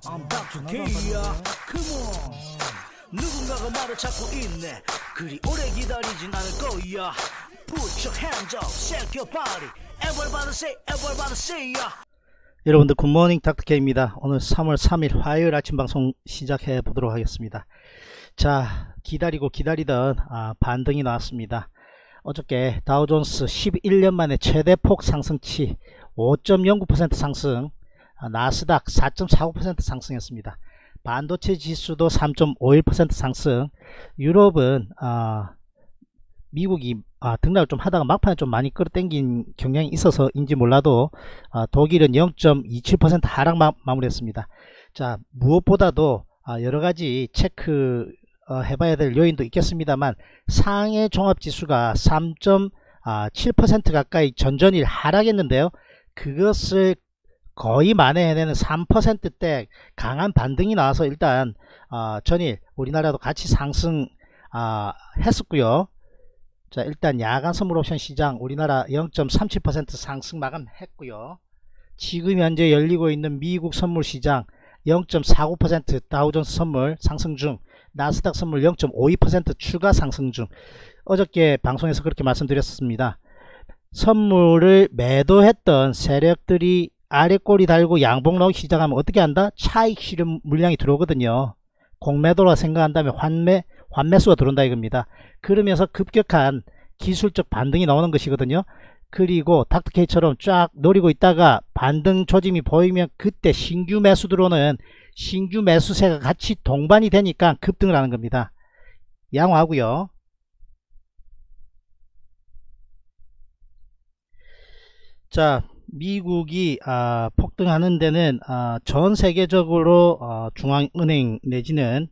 I'm Dr. K야. Come on. 누군가가 말을 찾고 있네. 그리 오래 기다리진 않을 거야. Put your hands up, shake your body. Everybody say, ya. 여러분들 굿모닝 닥터케입니다. 오늘 3월 3일 화요일 아침 방송 시작해 보도록 하겠습니다. 자, 기다리고 기다리던 반등이 나왔습니다. 어저께 다우존스 11년 만에 최대폭 상승치 5.09% 상승, 나스닥 4.49% 상승했습니다. 반도체 지수도 3.51% 상승. 유럽은 미국이 등락을 좀 하다가 막판에 좀 많이 끌어당긴 경향이 있어서인지 몰라도 독일은 0.27% 하락 마무리했습니다. 자, 무엇보다도 여러가지 체크 해봐야 될 요인도 있겠습니다만 상해 종합지수가 3.7% 가까이 전전일 하락했는데요. 그것을 거의 만회해내는 3%대 강한 반등이 나와서 일단 전일 우리나라도 같이 상승 했었고요. 자, 일단 야간 선물 옵션 시장 우리나라 0.37% 상승 마감했고요. 지금 현재 열리고 있는 미국 선물 시장 0.49% 다우존스 선물 상승 중, 나스닥 선물 0.52% 추가 상승 중. 어저께 방송에서 그렇게 말씀드렸습니다. 선물을 매도했던 세력들이 아래 꼬리 달고 양봉 나오기 시작하면 어떻게 한다? 차익 실현 물량이 들어오거든요. 공매도라 생각한다면 환매수가 들어온다 이겁니다. 그러면서 급격한 기술적 반등이 나오는 것이거든요. 그리고 닥터케이처럼 쫙 노리고 있다가 반등 조짐이 보이면 그때 신규 매수 들어오는 신규 매수세가 같이 동반이 되니까 급등을 하는 겁니다. 양호하고요. 자, 미국이 폭등하는 데는 전 세계적으로 중앙은행 내지는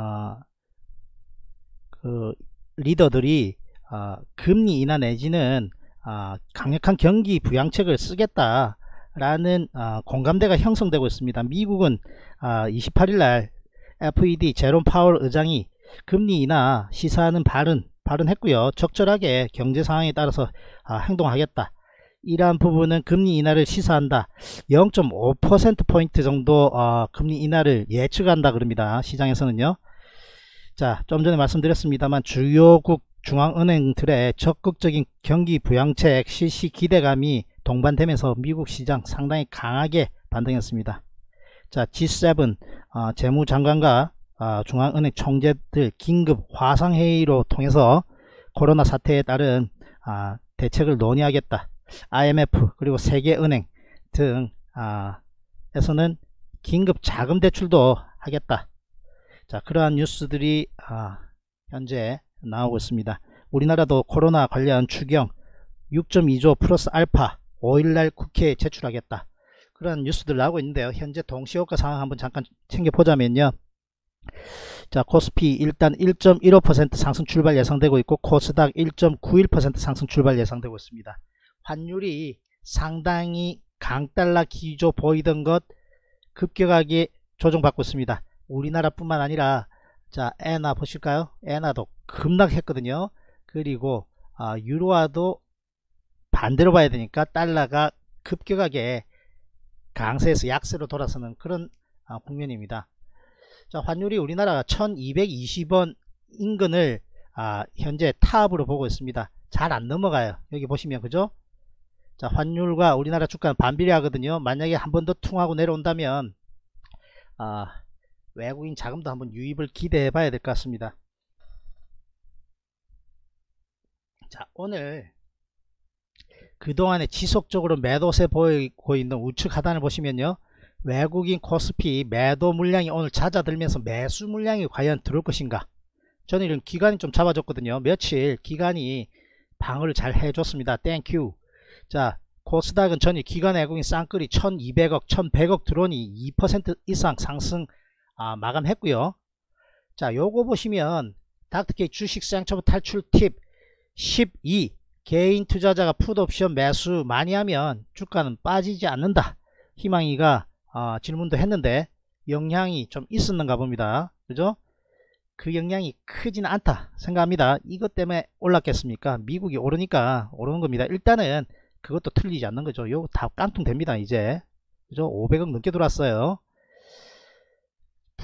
그 리더들이 금리 인하 내지는 강력한 경기 부양책을 쓰겠다라는 공감대가 형성되고 있습니다. 미국은 28일날 FED 제롬 파월 의장이 금리 인하 시사하는 발언했고요. 적절하게 경제 상황에 따라서 행동하겠다. 이러한 부분은 금리 인하를 시사한다. 0.5%포인트 정도 금리 인하를 예측한다 그럽니다. 시장에서는요. 자, 좀 전에 말씀드렸습니다만 주요국 중앙은행들의 적극적인 경기 부양책 실시 기대감이 동반되면서 미국 시장 상당히 강하게 반등했습니다. 자, G7 재무장관과 중앙은행 총재들 긴급 화상회의로 통해서 코로나 사태에 따른 대책을 논의하겠다. IMF 그리고 세계은행 등 에서는 긴급 자금 대출도 하겠다. 자, 그러한 뉴스들이 현재 나오고 있습니다. 우리나라도 코로나 관련 추경 6.2조 플러스 알파 5일날 국회에 제출하겠다. 그런 뉴스들 나오고 있는데요. 현재 동시효과 상황 한번 잠깐 챙겨보자면요. 자, 코스피 일단 1.15% 상승 출발 예상되고 있고 코스닥 1.91% 상승 출발 예상되고 있습니다. 환율이 상당히 강달러 기조 보이던 것 급격하게 조정받고 있습니다. 우리나라뿐만 아니라 자, 엔화 보실까요? 엔화도 급락했거든요. 그리고 유로화도 반대로 봐야 되니까 달러가 급격하게 강세에서 약세로 돌아서는 그런 국면입니다. 자, 환율이 우리나라가 1220원 인근을 현재 탑으로 보고 있습니다. 잘 안 넘어가요. 여기 보시면 그죠? 자, 환율과 우리나라 주가는 반비례 하거든요. 만약에 한 번 더 퉁하고 내려온다면 외국인 자금도 한번 유입을 기대해 봐야 될 것 같습니다. 자, 오늘 그동안에 지속적으로 매도세 보이고 있는 우측 하단을 보시면요. 외국인 코스피 매도 물량이 오늘 잦아들면서 매수 물량이 과연 들어올 것인가. 저는 이런 기관이 좀 잡아줬거든요. 며칠 기관이 방어를 잘 해줬습니다. 땡큐. 자, 코스닥은 전일 기관 외국인 쌍끌이 1200억 1100억 들어오니 2% 이상 상승 마감했고요. 자, 요거 보시면 닥터케이 주식시장 초보 탈출 팁 12, 개인 투자자가 풋옵션 매수 많이 하면 주가는 빠지지 않는다. 희망이가 질문도 했는데 영향이 좀 있었는가 봅니다. 그죠? 그 영향이 크지는 않다 생각합니다. 이것 때문에 올랐겠습니까? 미국이 오르니까 오르는 겁니다. 일단은 그것도 틀리지 않는 거죠. 요거 다 깡통 됩니다. 이제 그죠? 500억 넘게 들어왔어요.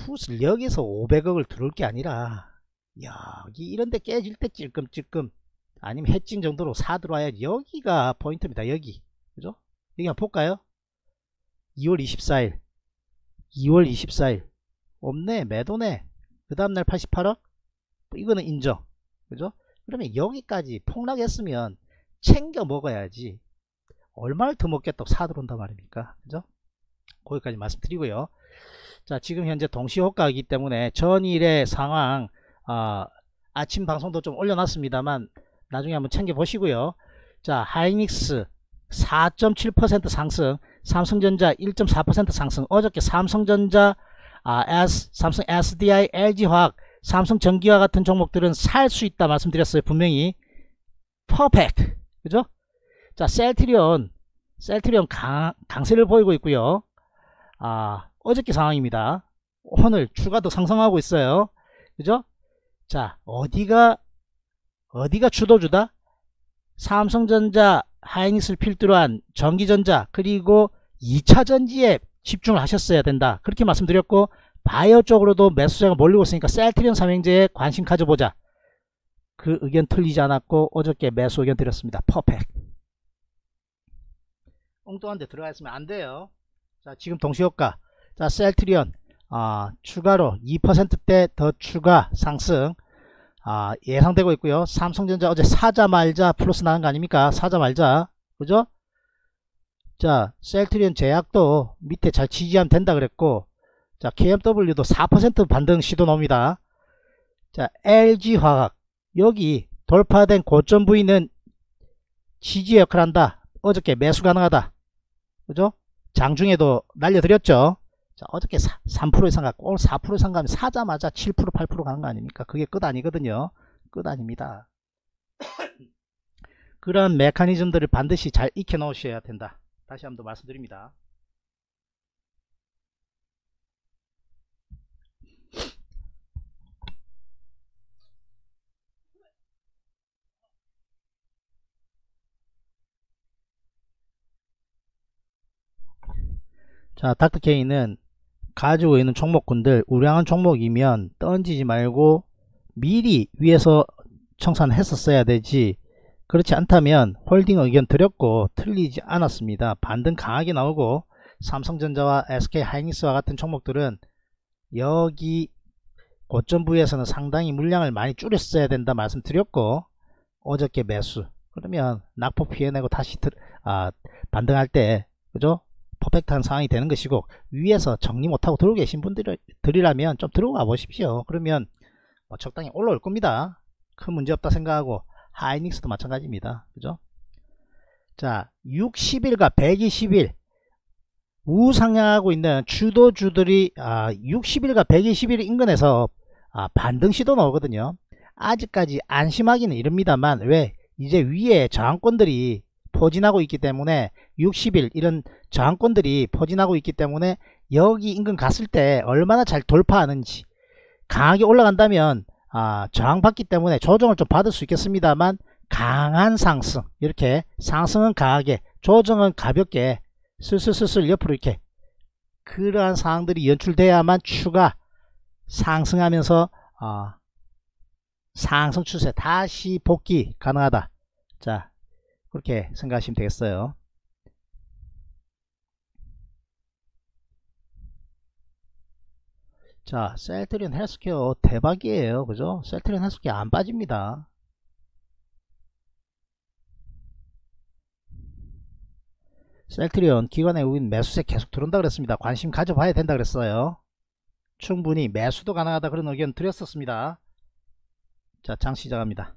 풋을 여기서 500억을 들어올 게 아니라 여기 이런데 깨질 때 찔끔찔끔 아니면 해칭 정도로 사 들어와야지. 여기가 포인트입니다. 여기 그죠? 여기 한번 볼까요? 2월 24일 2월 24일 없네. 매도네. 그 다음날 88억 이거는 인정 그죠? 그러면 여기까지 폭락했으면 챙겨 먹어야지. 얼마를 더 먹겠다고 사 들어온단 말입니까? 그죠? 거기까지 말씀드리고요. 자, 지금 현재 동시호가이기 때문에 전일의 상황 아침 방송도 좀 올려놨습니다만 나중에 한번 챙겨 보시고요. 자, 하이닉스 4.7% 상승, 삼성전자 1.4% 상승. 어저께 삼성전자, 삼성 SDI, LG화학, 삼성전기와 같은 종목들은 살 수 있다 말씀드렸어요. 분명히 퍼펙트 그죠? 자, 셀트리온 강세를 보이고 있고요. 어저께 상황입니다. 오늘 추가도 상승하고 있어요. 그죠? 자, 어디가 주도주다? 삼성전자, 하이닉스를 필두로 한 전기전자 그리고 2차전지에 집중을 하셨어야 된다. 그렇게 말씀드렸고, 바이오 쪽으로도 매수세가 몰리고 있으니까 셀트리온 삼형제에 관심 가져보자. 그 의견 틀리지 않았고 어저께 매수 의견 드렸습니다. 퍼펙트. 엉뚱한 데 들어가 있으면 안 돼요. 자, 지금 동시효과. 자, 셀트리온 추가로 2%대 더 추가 상승 예상되고 있고요. 삼성전자 어제 사자 말자 플러스 나는 거 아닙니까? 사자 말자 그죠? 자, 셀트리온 제약도 밑에 잘 지지하면 된다 그랬고, 자, KMW도 4% 반등 시도 나옵니다. 자, LG화학 여기 돌파된 고점 부위는 지지 역할을 한다. 어저께 매수 가능하다 그죠? 장중에도 날려드렸죠. 자, 어저께 3% 이상 갔고 오늘 4% 이상 가면 사자마자 7% 8% 가는 거 아닙니까? 그게 끝 아니거든요. 끝 아닙니다. 그런 메커니즘들을 반드시 잘 익혀 놓으셔야 된다. 다시 한번 더 말씀드립니다. 자, 닥터케이는 가지고 있는 종목군들 우량한 종목이면 던지지 말고 미리 위에서 청산했었어야 되지. 그렇지 않다면 홀딩 의견 드렸고 틀리지 않았습니다. 반등 강하게 나오고 삼성전자와 SK하이닉스와 같은 종목들은 여기 고점 부위에서는 상당히 물량을 많이 줄였어야 된다 말씀드렸고 어저께 매수. 그러면 낙폭 피해내고 다시 반등할 때 그죠? 퍼펙트한 상황이 되는 것이고, 위에서 정리 못하고 들어오고 계신 분들이라면 좀 들어가 보십시오. 그러면 뭐 적당히 올라올 겁니다. 큰 문제 없다 생각하고 하이닉스도 마찬가지입니다. 그죠? 자, 60일과 120일 우상향하고 있는 주도주들이 60일과 120일 인근에서 반등 시도 나오거든요. 아직까지 안심하기는 이릅니다만, 왜? 이제 위에 저항권들이 포진하고 있기 때문에 60일 이런 저항권들이 포진하고 있기 때문에 여기 인근 갔을 때 얼마나 잘 돌파하는지, 강하게 올라간다면 저항받기 때문에 조정을 좀 받을 수 있겠습니다만, 강한 상승, 이렇게 상승은 강하게 조정은 가볍게 슬슬슬슬 옆으로 이렇게 그러한 상황들이 연출돼야만 추가 상승하면서 상승 추세 다시 복귀 가능하다. 자, 그렇게 생각하시면 되겠어요. 자, 셀트리온 헬스케어 대박이에요. 그죠? 셀트리온 헬스케어 안 빠집니다. 셀트리온 기관의 우인 매수세 계속 들어온다 그랬습니다. 관심 가져봐야 된다 그랬어요. 충분히 매수도 가능하다 그런 의견 드렸었습니다. 자, 장 시작합니다.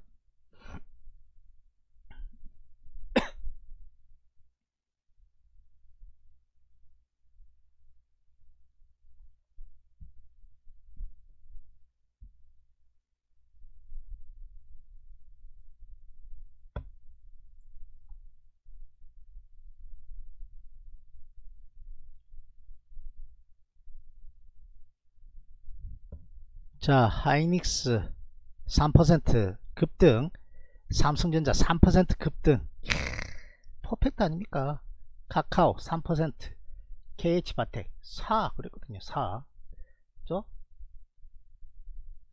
자, 하이닉스 3% 급등, 삼성전자 3% 급등. 퍼펙트 아닙니까? 카카오 3%, KH바텍 4 그랬거든요. 4 그죠?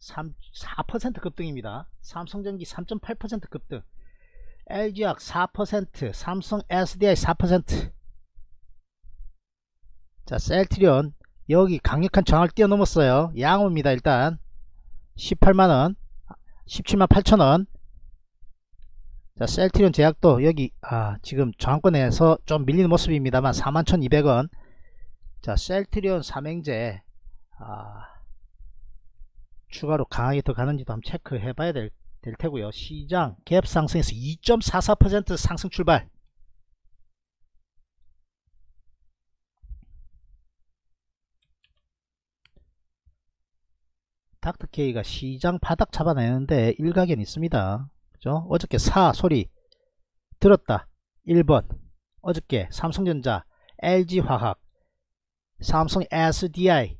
4% 급등입니다. 삼성전기 3.8% 급등, LG화학 4%, 삼성 SDI 4%. 자, 셀트리온 여기 강력한 저항을 뛰어넘었어요. 양호입니다. 일단 18만원, 17만 8천원. 자, 셀트리온 제약도 여기 지금 저항권에서 좀 밀리는 모습입니다만 41,200원. 자, 셀트리온 삼행제 추가로 강하게 더 가는지도 한번 체크해 봐야 될 테고요. 시장 갭 상승에서 2.44% 상승 출발. 닥터케이가 시장 바닥 잡아내는데 일가견 있습니다. 그죠? 어저께 소리 들었다 1번. 어저께 삼성전자, LG화학, 삼성 SDI,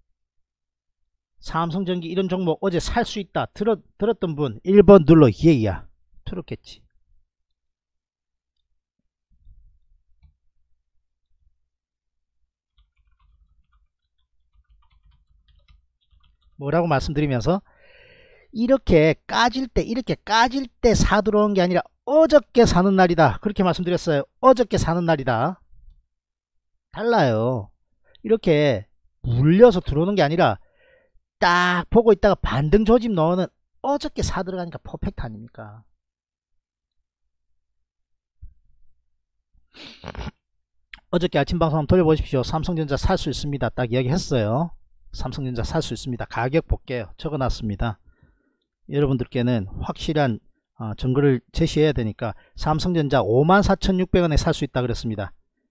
삼성전기 이런 종목 어제 살 수 있다 들었던 분 1번 눌러 예야 들었겠지. 뭐라고 말씀드리면서 이렇게 까질 때 사들어온 게 아니라 어저께 사는 날이다 그렇게 말씀드렸어요. 어저께 사는 날이다. 달라요. 이렇게 물려서 들어오는 게 아니라 딱 보고 있다가 반등 조짐 넣어는 어저께 사들어가니까 퍼펙트 아닙니까? 어저께 아침 방송 한번 돌려보십시오. 삼성전자 살 수 있습니다 딱 이야기했어요. 삼성전자 살 수 있습니다. 가격 볼게요. 적어놨습니다. 여러분들께는 확실한 증거를 제시해야 되니까 삼성전자 54,600원에 살 수 있다 그랬습니다.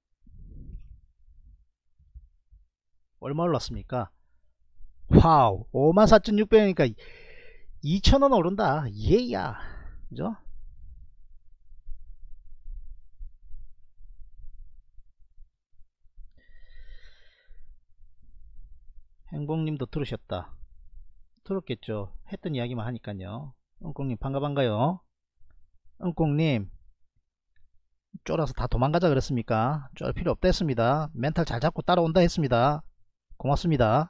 얼마 올랐습니까? 와우, 54,600원이니까 2,000원 오른다. 예야. 그죠? 행복님도 들으셨다. 들었겠죠. 했던 이야기만 하니까요. 응꽁님 반가반가요. 응꽁님 쫄아서 다 도망가자 그랬습니까? 쫄 필요 없다 했습니다. 멘탈 잘 잡고 따라온다 했습니다. 고맙습니다.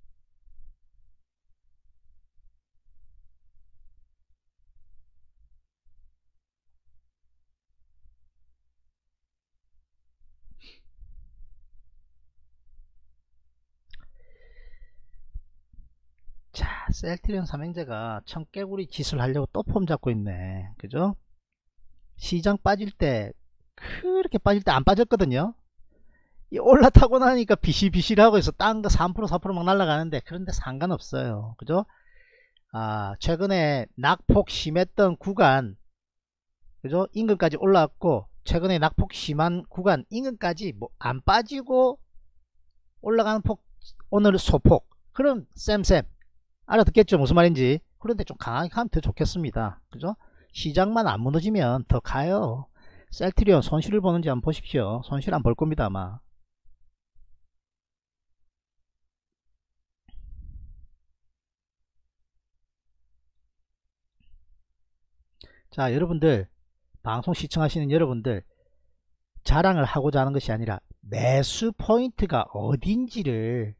자, 셀트리온 삼행제가 청개구리 짓을 하려고 또 폼 잡고 있네. 그죠? 시장 빠질 때 그렇게 빠질 때 안 빠졌거든요. 이 올라타고 나니까 비실비실하고 있어. 딴 거 3% 4% 막 날아가는데 그런데 상관없어요. 그죠? 최근에 낙폭 심했던 구간, 그죠? 인근까지 올라왔고, 최근에 낙폭 심한 구간 인근까지 뭐 안 빠지고 올라가는 폭, 오늘 소폭. 그럼 쌤 알아듣겠죠? 무슨 말인지. 그런데 좀 강하게 가면 더 좋겠습니다. 그죠? 시장만 안 무너지면 더 가요. 셀트리온 손실을 보는지 한번 보십시오. 손실 안 볼 겁니다 아마. 자, 여러분들 방송 시청하시는 여러분들 자랑을 하고자 하는 것이 아니라 매수 포인트가 어딘지를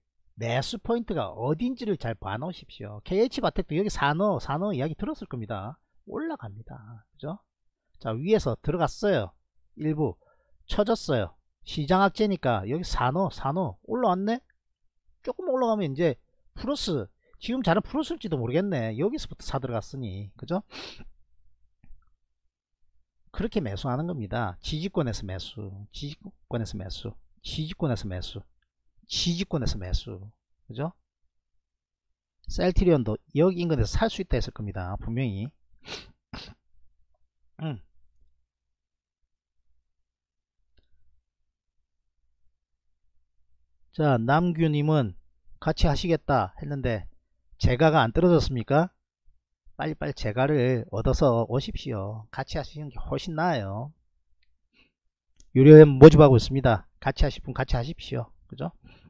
잘 봐놓으십시오. KH바텍도 여기 산호 이야기 들었을 겁니다. 올라갑니다. 그죠? 자, 위에서 들어갔어요. 일부 쳐졌어요. 시장 악재니까 여기 산호 올라왔네. 조금 올라가면 이제 플러스, 지금 잘은 플러스일지도 모르겠네. 여기서부터 사 들어갔으니. 그죠? 그렇게 매수하는 겁니다. 지지권에서 매수, 지지권에서 매수, 지지권에서 매수, 지지권에서 매수. 그죠? 셀트리온도 여기 인근에서 살 수 있다 했을 겁니다. 분명히. 자, 남규님은 같이 하시겠다 했는데 재가가 안 떨어졌습니까? 빨리빨리 재가를 얻어서 오십시오. 같이 하시는 게 훨씬 나아요. 유료회 모집하고 있습니다. 같이 하실 분 같이 하십시오. 그죠?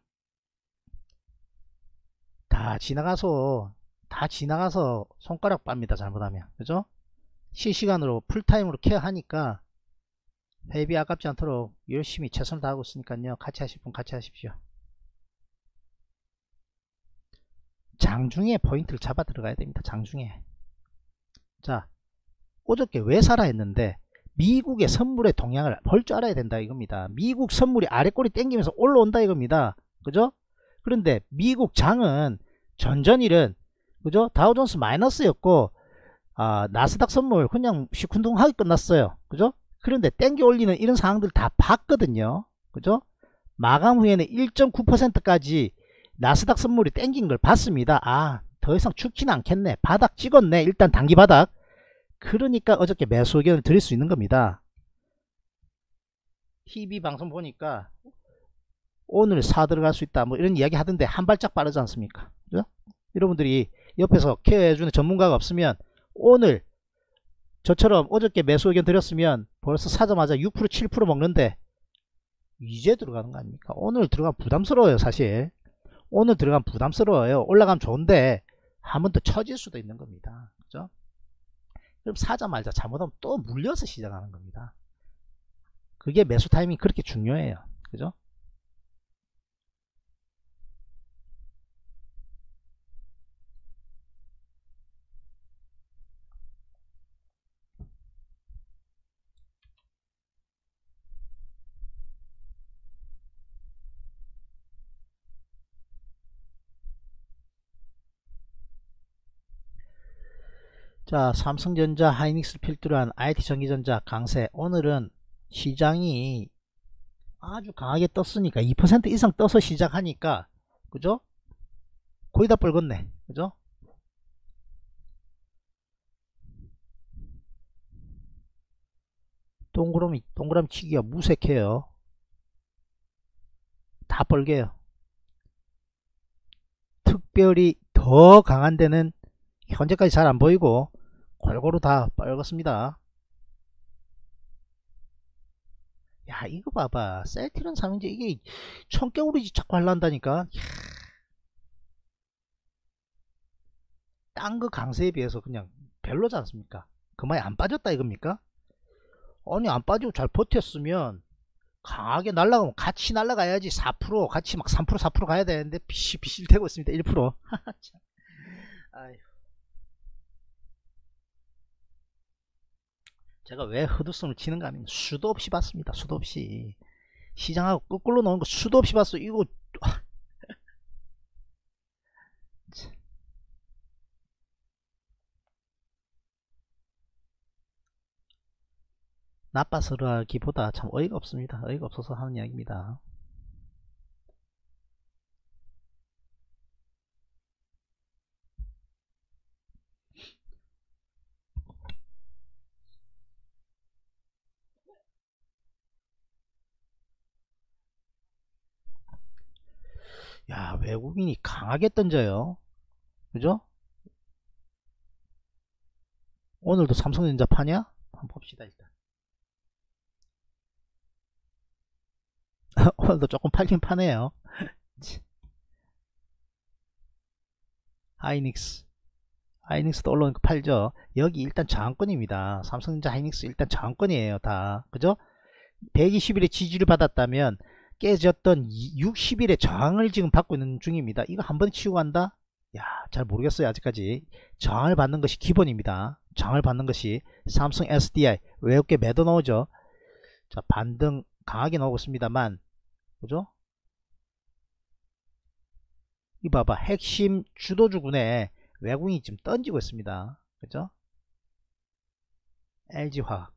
다 지나가서 손가락 빱니다. 잘못하면. 그죠? 실시간으로 풀타임으로 케어하니까 회비 아깝지 않도록 열심히 최선을 다하고 있으니까요. 같이 하실 분 같이 하십시오. 자, 장중에 포인트를 잡아 들어가야 됩니다. 장중에. 자, 어저께 왜 사라 했는데 미국의 선물의 동향을 볼 줄 알아야 된다 이겁니다. 미국 선물이 아래꼬리 땡기면서 올라온다 이겁니다. 그죠? 그런데 미국 장은 전전일은 그죠? 다우존스 마이너스였고 나스닥 선물 그냥 시큰둥하게 끝났어요. 그죠? 그런데 땡겨 올리는 이런 상황들 다 봤거든요. 그죠? 마감 후에는 1.9%까지 나스닥 선물이 땡긴 걸 봤습니다. 더 이상 죽지는 않겠네. 바닥 찍었네. 일단 단기 바닥. 그러니까 어저께 매수 의견을 드릴 수 있는 겁니다. TV 방송 보니까 오늘 사 들어갈 수 있다 뭐 이런 이야기 하던데 한 발짝 빠르지 않습니까? 그죠? 여러분들이 옆에서 케어해주는 전문가가 없으면 오늘 저처럼 어저께 매수 의견 드렸으면 벌써 사자마자 6% 7% 먹는데 이제 들어가는 거 아닙니까? 오늘 들어가면 부담스러워요. 사실 오늘 들어가면 부담스러워요. 올라가면 좋은데 한 번 더 처질 수도 있는 겁니다. 그죠? 그럼 사자 말자 잘못하면 또 물려서 시작하는 겁니다. 그게 매수 타이밍이 그렇게 중요해요. 그죠? 자, 삼성전자, 하이닉스 필두로 한 IT전기전자 강세. 오늘은 시장이 아주 강하게 떴으니까 2% 이상 떠서 시작하니까 그죠? 거의 다 뻘겋네. 그죠? 동그라미 치기가 무색해요. 다 뻘개요. 특별히 더 강한 데는 현재까지 잘 안 보이고 골고루 다 빨갛습니다. 야, 이거 봐봐. 셀트리온 삼형제 이게 청개구리 자꾸 하려한다니까. 딴 거 강세에 비해서 그냥 별로지 않습니까? 그만이 안 빠졌다 이겁니까? 아니 안 빠지고 잘 버텼으면 강하게 날아가면 같이 날아가야지. 4% 같이 막 3% 4% 가야 되는데 비실비실 되고 있습니다. 1% 아휴. 제가 왜 헛웃음을 치는가 하면 수도 없이 봤습니다. 수도 없이 시장하고 거꾸로 놓은 거 수도 없이 봤어. 이거 나빠서라기보다 참 어이가 없습니다. 어이가 없어서 하는 이야기입니다. 야, 외국인이 강하게 던져요. 그죠? 오늘도 삼성전자 파냐? 한번 봅시다 일단. 오늘도 조금 팔긴 파네요. 하이닉스도 올라오니까 팔죠. 여기 일단 저항권입니다. 삼성전자 하이닉스 일단 저항권이에요 다. 그죠? 120일에 지지를 받았다면 깨졌던 60일의 저항을 지금 받고 있는 중입니다. 이거 한 번에 치고 간다? 야, 잘 모르겠어요. 아직까지 저항을 받는 것이 기본입니다. 저항을 받는 것이. 삼성 SDI 외국계 매도 나오죠. 자, 반등 강하게 나오고 있습니다만 그죠? 이 봐봐, 핵심 주도주군에 외국인이 지금 던지고 있습니다. 그죠? LG화학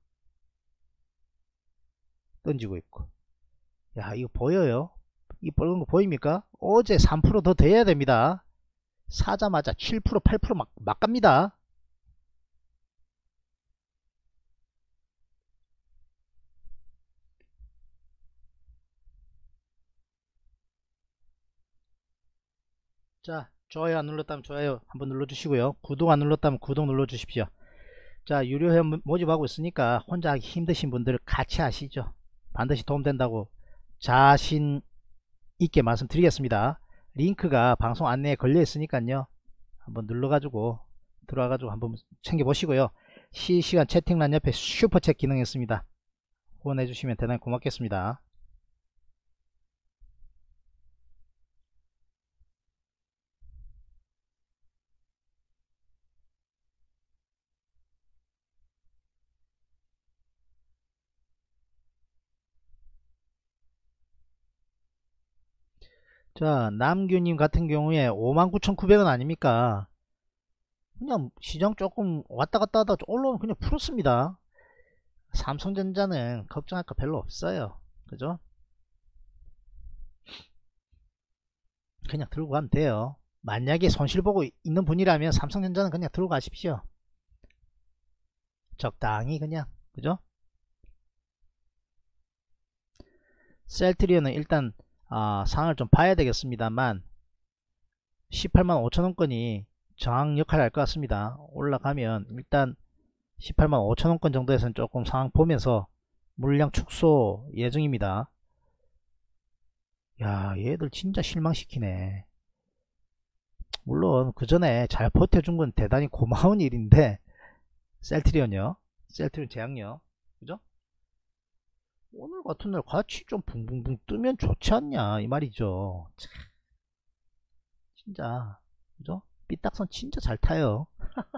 던지고 있고. 야, 이거 보여요? 이 빨간 거 보입니까? 어제 3% 더 돼야 됩니다. 사자마자 7% 8% 막 갑니다. 자, 좋아요 안 눌렀다면 좋아요 한번 눌러주시고요. 구독 안 눌렀다면 구독 눌러주십시오. 자, 유료 회원 모집하고 있으니까 혼자 하기 힘드신 분들 같이 하시죠. 반드시 도움된다고 자신 있게 말씀드리겠습니다. 링크가 방송 안내에 걸려 있으니까요. 한번 눌러가지고 들어와가지고 한번 챙겨보시고요. 실시간 채팅란 옆에 슈퍼챗 기능이 있습니다. 후원해주시면 대단히 고맙겠습니다. 자, 남규님 같은 경우에 59,900원 아닙니까? 그냥 시장 조금 왔다 갔다 하다 올라오면 그냥 풀었습니다. 삼성전자는 걱정할 거 별로 없어요. 그죠? 그냥 들고 가면 돼요. 만약에 손실 보고 있는 분이라면 삼성전자는 그냥 들고 가십시오. 적당히 그냥. 그죠? 셀트리온은 일단 상황을 좀 봐야 되겠습니다만 18만 5천원권이 저항 역할을 할 것 같습니다. 올라가면 일단 18만 5천원권 정도에서는 조금 상황 보면서 물량 축소 예정입니다. 야, 얘들 진짜 실망시키네. 물론 그 전에 잘 버텨준 건 대단히 고마운 일인데 셀트리온요, 셀트리온 제약요, 그죠? 오늘 같은 날 같이 좀 붕붕붕 뜨면 좋지 않냐 이 말이죠. 참, 진짜 그죠? 삐딱선 진짜 잘 타요.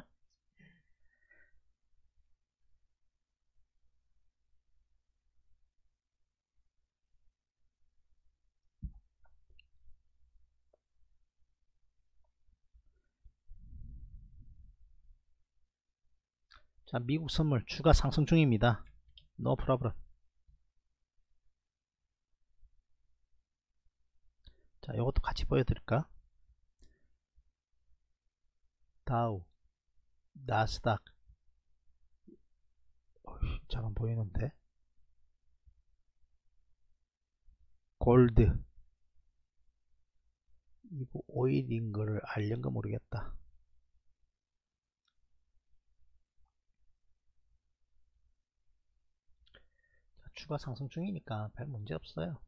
자, 미국 선물 추가 상승 중입니다. No problem. 자, 이것도 같이 보여드릴까? 다우, 나스닥, 잘안 보이는데. 골드, 이거 오일인 거를 알련가 모르겠다. 자, 추가 상승 중이니까 별 문제 없어요.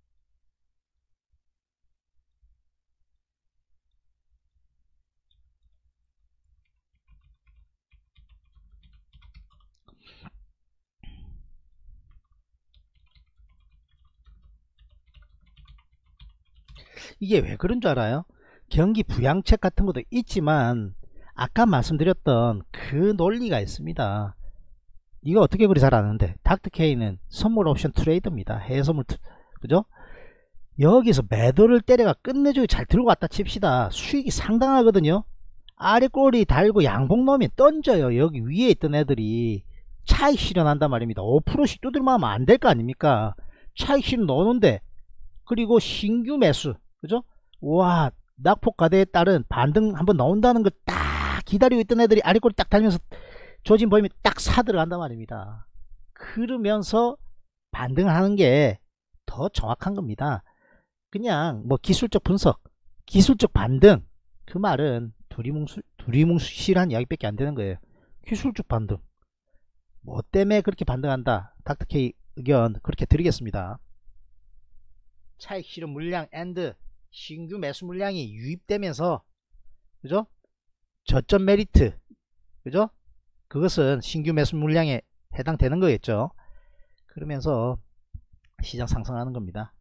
이게 왜 그런 줄 알아요? 경기 부양책 같은 것도 있지만 아까 말씀드렸던 그 논리가 있습니다. 이거 어떻게 그리 잘 아는데, 닥터케이는 선물 옵션 트레이더입니다. 해외 선물 그죠? 여기서 매도를 때려가 끝내주고 잘 들고 왔다 칩시다. 수익이 상당하거든요. 아래 꼬리 달고 양봉 넣으면 던져요. 여기 위에 있던 애들이 차익 실현한단 말입니다. 5%씩 두들만 하면 안 될 거 아닙니까? 차익 실현 넣는데, 그리고 신규 매수, 그죠? 와, 낙폭 과대에 따른 반등 한번 나온다는 걸 딱 기다리고 있던 애들이 아래 꼬리 딱 달면서 조짐 보이면 딱 사 들어간단 말입니다. 그러면서 반등을 하는 게 더 정확한 겁니다. 그냥 뭐 기술적 분석, 기술적 반등, 그 말은 두리뭉실한 이야기밖에 안 되는 거예요. 기술적 반등, 뭐 때문에 그렇게 반등한다, 닥터케이 의견 그렇게 드리겠습니다. 차익 실현 물량 앤드 신규 매수 물량이 유입되면서, 그죠? 저점 메리트, 그죠? 그것은 신규 매수 물량에 해당되는 거겠죠. 그러면서 시장 상승하는 겁니다.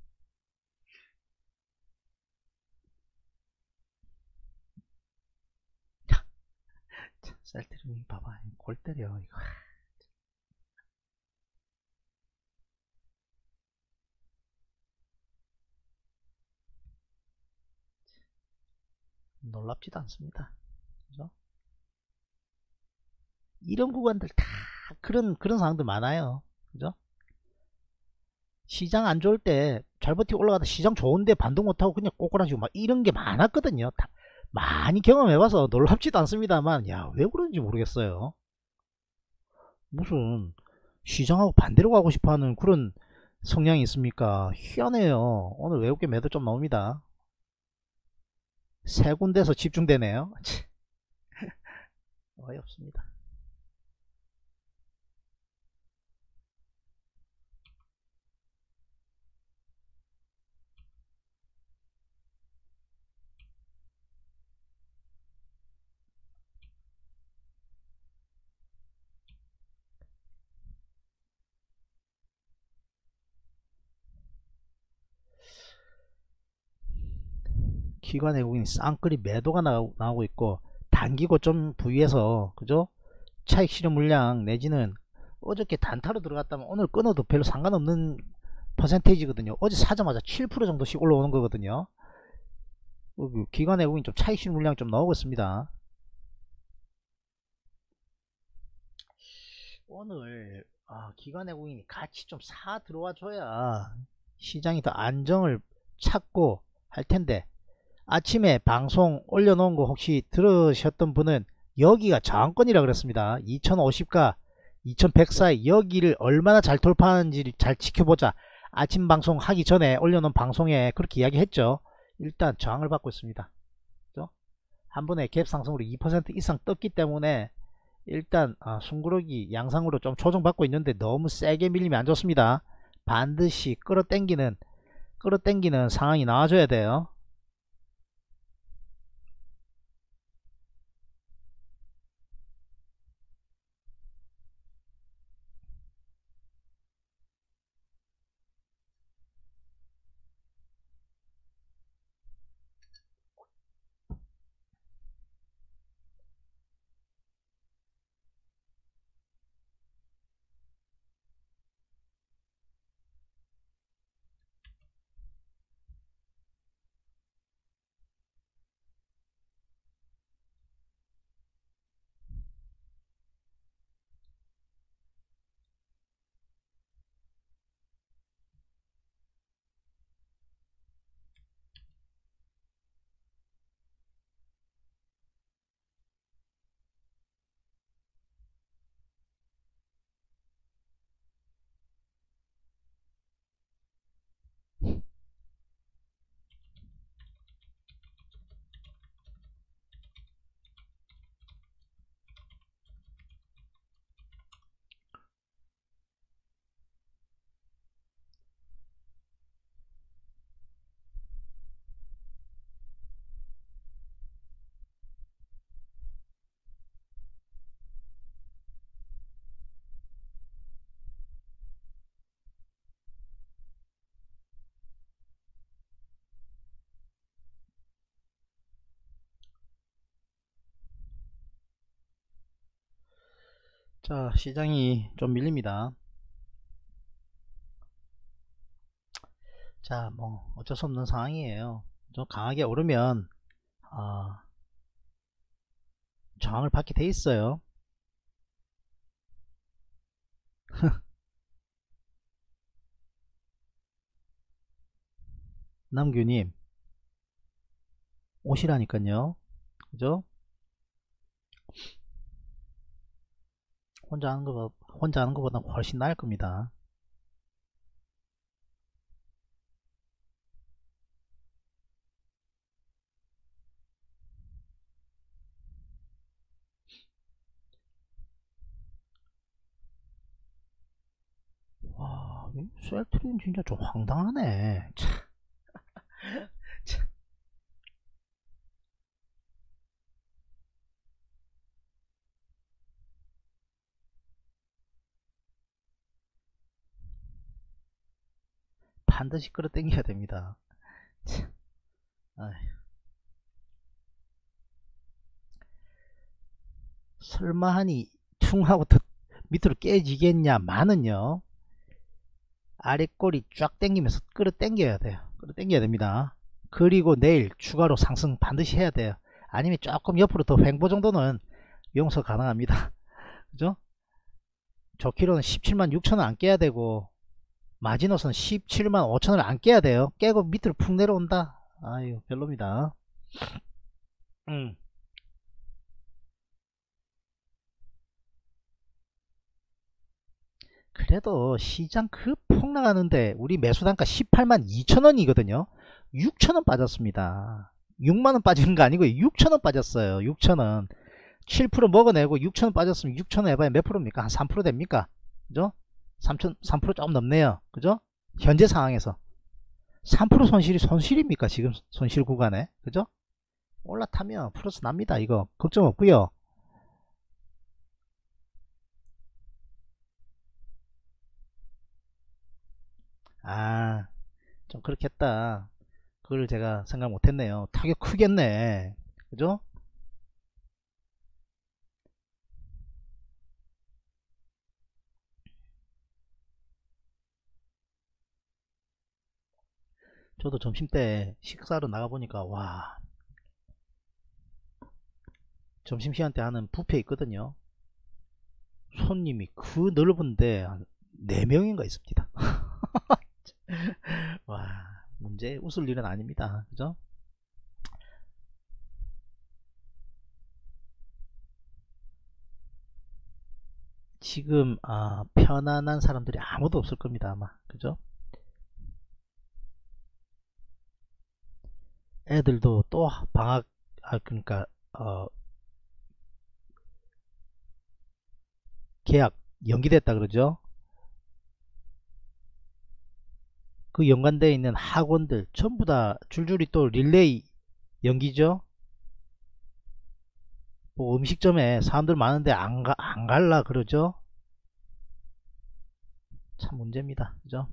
셀트리온 봐봐, 골 때려 이거. 놀랍지도 않습니다. 그죠? 이런 구간들 다 그런 상황들 많아요. 그죠? 시장 안 좋을 때 잘 버티고 올라가다 시장 좋은데 반등 못하고 그냥 꼬꾸라지고 막 이런 게 많았거든요. 다 많이 경험해봐서 놀랍지도 않습니다만, 야, 왜 그런지 모르겠어요. 무슨 시장하고 반대로 가고 싶어하는 그런 성향이 있습니까? 희한해요. 오늘 외국계 매도 좀 나옵니다. 세 군데서 집중되네요. 어이없습니다. 기관 외국인 쌍끌이 매도가 나오고 있고, 단기 고점 부위에서, 그죠? 차익 실현 물량 내지는 어저께 단타로 들어갔다면 오늘 끊어도 별로 상관없는 퍼센테이지거든요. 어제 사자마자 7% 정도씩 올라오는 거거든요. 기관 외국인 좀 차익 물량 좀 나오고 있습니다. 오늘 기관 외국인이 같이 좀 사 들어와 줘야 시장이 더 안정을 찾고 할 텐데, 아침에 방송 올려놓은 거 혹시 들으셨던 분은 여기가 저항권이라 그랬습니다. 2050과 2100 사이 여기를 얼마나 잘 돌파하는지 잘 지켜보자. 아침 방송 하기 전에 올려놓은 방송에 그렇게 이야기했죠. 일단 저항을 받고 있습니다. 그죠? 한 번에 갭 상승으로 2% 이상 떴기 때문에 일단 숨구르기 양상으로 좀 조정받고 있는데 너무 세게 밀리면 안 좋습니다. 반드시 끌어당기는 상황이 나와줘야 돼요. 자, 시장이 좀 밀립니다. 자, 뭐 어쩔 수 없는 상황이에요. 좀 강하게 오르면 저항을 받게 돼 있어요. 남규님 오시라니까요. 그죠? 혼자 하는 것보다 훨씬 나을 겁니다. 와, 셀트리온 진짜 좀 황당하네. 참, 참. 반드시 끌어당겨야 됩니다. 참, 아이, 설마 하니 퉁하고 밑으로 깨지겠냐마는요, 아래 꼬리 쫙 당기면서 끌어당겨야 돼요. 끌어당겨야 됩니다. 그리고 내일 추가로 상승 반드시 해야 돼요. 아니면 조금 옆으로 더 횡보 정도는 용서 가능합니다. 그죠? 좋기로는 17만 6천원 안 깨야 되고, 마지노선 17만 5천원을 안 깨야 돼요. 깨고 밑으로 푹 내려온다. 아유, 별로입니다. 음. 그래도 시장 그 폭락하는데 우리 매수단가 18만 2천원이거든요. 6천원 빠졌습니다. 6만원 빠지는 거 아니고 6천원 빠졌어요. 6천원. 7% 먹어내고 6천원 빠졌으면 6천원 해봐야 몇 프로입니까? 한 3% 됩니까? 그죠? 3% 조금 넘네요. 그죠? 현재 상황에서 3% 손실이 손실입니까? 지금 손실 구간에. 그죠? 올라타면 플러스 납니다. 이거 걱정 없고요. 좀 그렇게 했다. 그걸 제가 생각 못했네요. 타격 크겠네. 그죠? 저도 점심때 식사로 나가보니까 와, 점심시간 때 하는 뷔페 있거든요. 손님이 그 넓은데 한 4명인가 있습니다. 와, 문제 웃을 일은 아닙니다. 그죠? 지금 편안한 사람들이 아무도 없을 겁니다, 아마. 그죠? 애들도 또 방학, 그러니까 계약 연기됐다 그러죠. 그 연관되어 있는 학원들 전부 다 줄줄이 또 릴레이 연기죠. 뭐 음식점에 사람들 많은데 안 갈라 그러죠. 참 문제입니다. 그죠?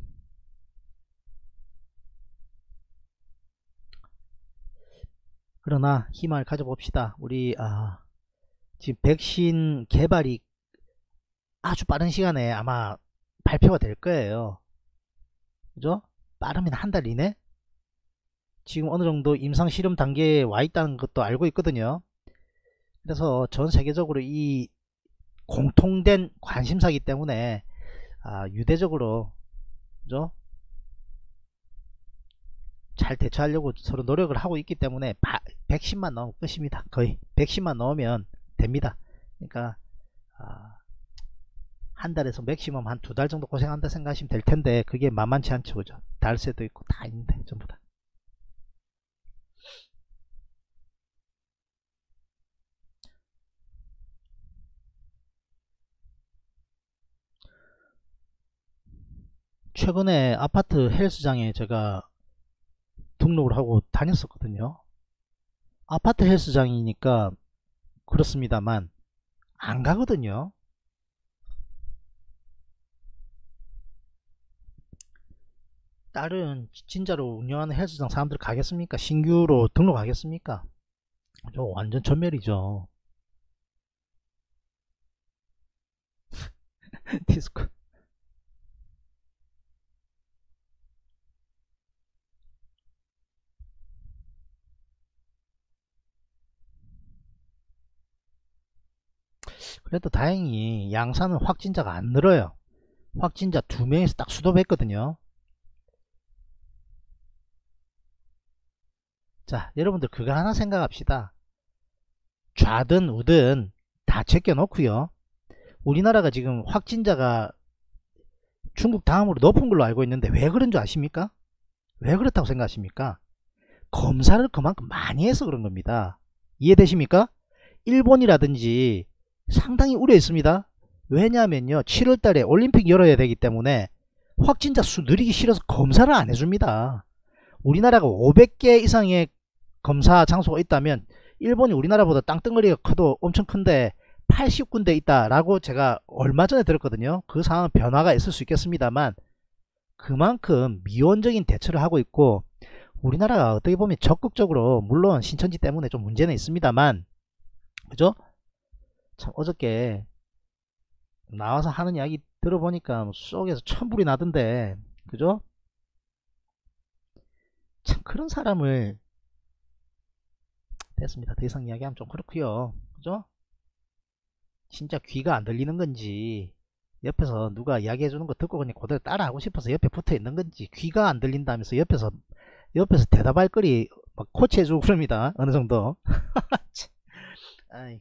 그러나 희망을 가져봅시다. 우리 지금 백신 개발이 아주 빠른 시간에 아마 발표가 될 거예요. 그죠? 빠르면 한 달 이내? 지금 어느 정도 임상 실험 단계에 와 있다는 것도 알고 있거든요. 그래서 전 세계적으로 이 공통된 관심사이기 때문에 유대적으로, 그죠? 잘 대처하려고 서로 노력을 하고 있기 때문에 110만 넣으면 끝입니다. 거의 110만 넣으면 됩니다. 그러니까 한 달에서 맥시멈 한 2달 정도 고생한다 생각하시면 될 텐데 그게 만만치 않죠. 그죠? 달세도 있고 다 있는데 전부 다. 최근에 아파트 헬스장에 제가 등록을 하고 다녔었거든요. 아파트 헬스장이니까 그렇습니다만 안 가거든요. 다른 진짜로 운영하는 헬스장 사람들 가겠습니까? 신규로 등록하겠습니까? 저 완전 전멸이죠. 디스코. 그래도 다행히 양산은 확진자가 안 늘어요. 확진자 2명에서 딱 수도했거든요. 자, 여러분들 그거 하나 생각합시다. 좌든 우든 다 제껴 놓고요. 우리나라가 지금 확진자가 중국 다음으로 높은 걸로 알고 있는데 왜 그런 줄 아십니까? 왜 그렇다고 생각하십니까? 검사를 그만큼 많이 해서 그런 겁니다. 이해되십니까? 일본이라든지 상당히 우려했습니다. 왜냐하면요 7월달에 올림픽 열어야 되기 때문에 확진자 수 늘리기 싫어서 검사를 안 해줍니다. 우리나라가 500개 이상의 검사 장소가 있다면 일본이 우리나라보다 땅덩어리가 커도 엄청 큰데 80군데 있다라고 제가 얼마 전에 들었거든요. 그 상황은 변화가 있을 수 있겠습니다만 그만큼 미온적인 대처를 하고 있고 우리나라가 어떻게 보면 적극적으로 물론 신천지 때문에 좀 문제는 있습니다만 그죠? 참 어저께 나와서 하는 이야기 들어보니까 속에서 천불이 나던데 그죠? 참 그런 사람을 됐습니다. 더 이상 이야기하면 좀 그렇고요. 그죠? 진짜 귀가 안 들리는 건지 옆에서 누가 이야기해주는 거 듣고 그냥 그대로 따라하고 싶어서 옆에 붙어 있는 건지 귀가 안 들린다면서 옆에서 대답할 거리 막 코치해주고 그럽니다. 어느 정도. 아이,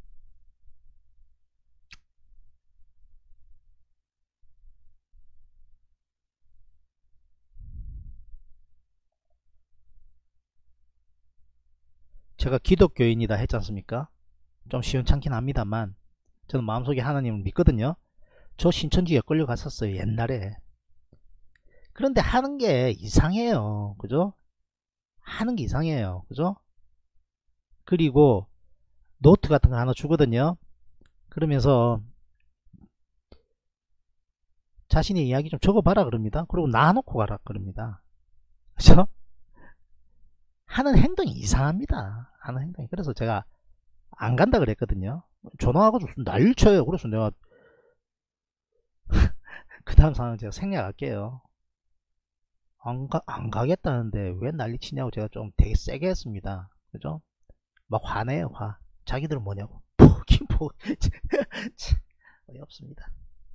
제가 기독교인이다 했지 않습니까? 좀 시원찮긴 합니다만 저는 마음속에 하나님을 믿거든요. 저 신천지에 끌려갔었어요 옛날에. 그런데 하는 게 이상해요. 그죠? 하는 게 이상해요. 그죠? 그리고 노트 같은 거 하나 주거든요. 그러면서 자신의 이야기 좀 적어봐라 그럽니다. 그리고 놔놓고 가라 그럽니다. 그죠? 하는 행동이 이상합니다. 하는 행동이. 그래서 제가 안 간다 그랬거든요. 전화와가지고 난리 쳐요. 그래서 내가 그 다음 상황 제가 생략할게요. 안 가겠다는데 왜 난리 치냐고 제가 좀 되게 세게 했습니다. 그죠? 막 화내요, 화. 자기들은 뭐냐고. 포긴 포. 어이없습니다.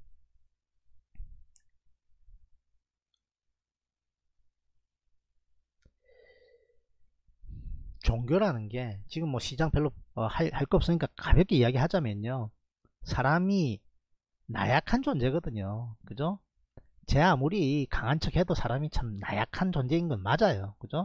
종교라는 게 지금 뭐 시장 별로 할 거 없으니까 가볍게 이야기하자면요. 사람이 나약한 존재거든요. 그죠? 제 아무리 강한 척 해도 사람이 참 나약한 존재인 건 맞아요. 그죠?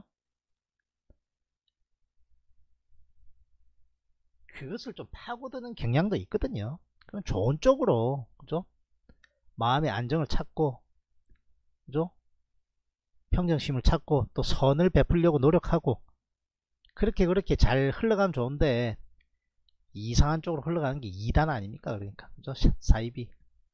그것을 좀 파고드는 경향도 있거든요. 그럼 좋은 쪽으로, 그죠? 마음의 안정을 찾고, 그죠? 평정심을 찾고, 또 선을 베풀려고 노력하고, 그렇게 잘 흘러가면 좋은데, 이상한 쪽으로 흘러가는 게 2단 아닙니까? 그러니까, 그죠? 사이비.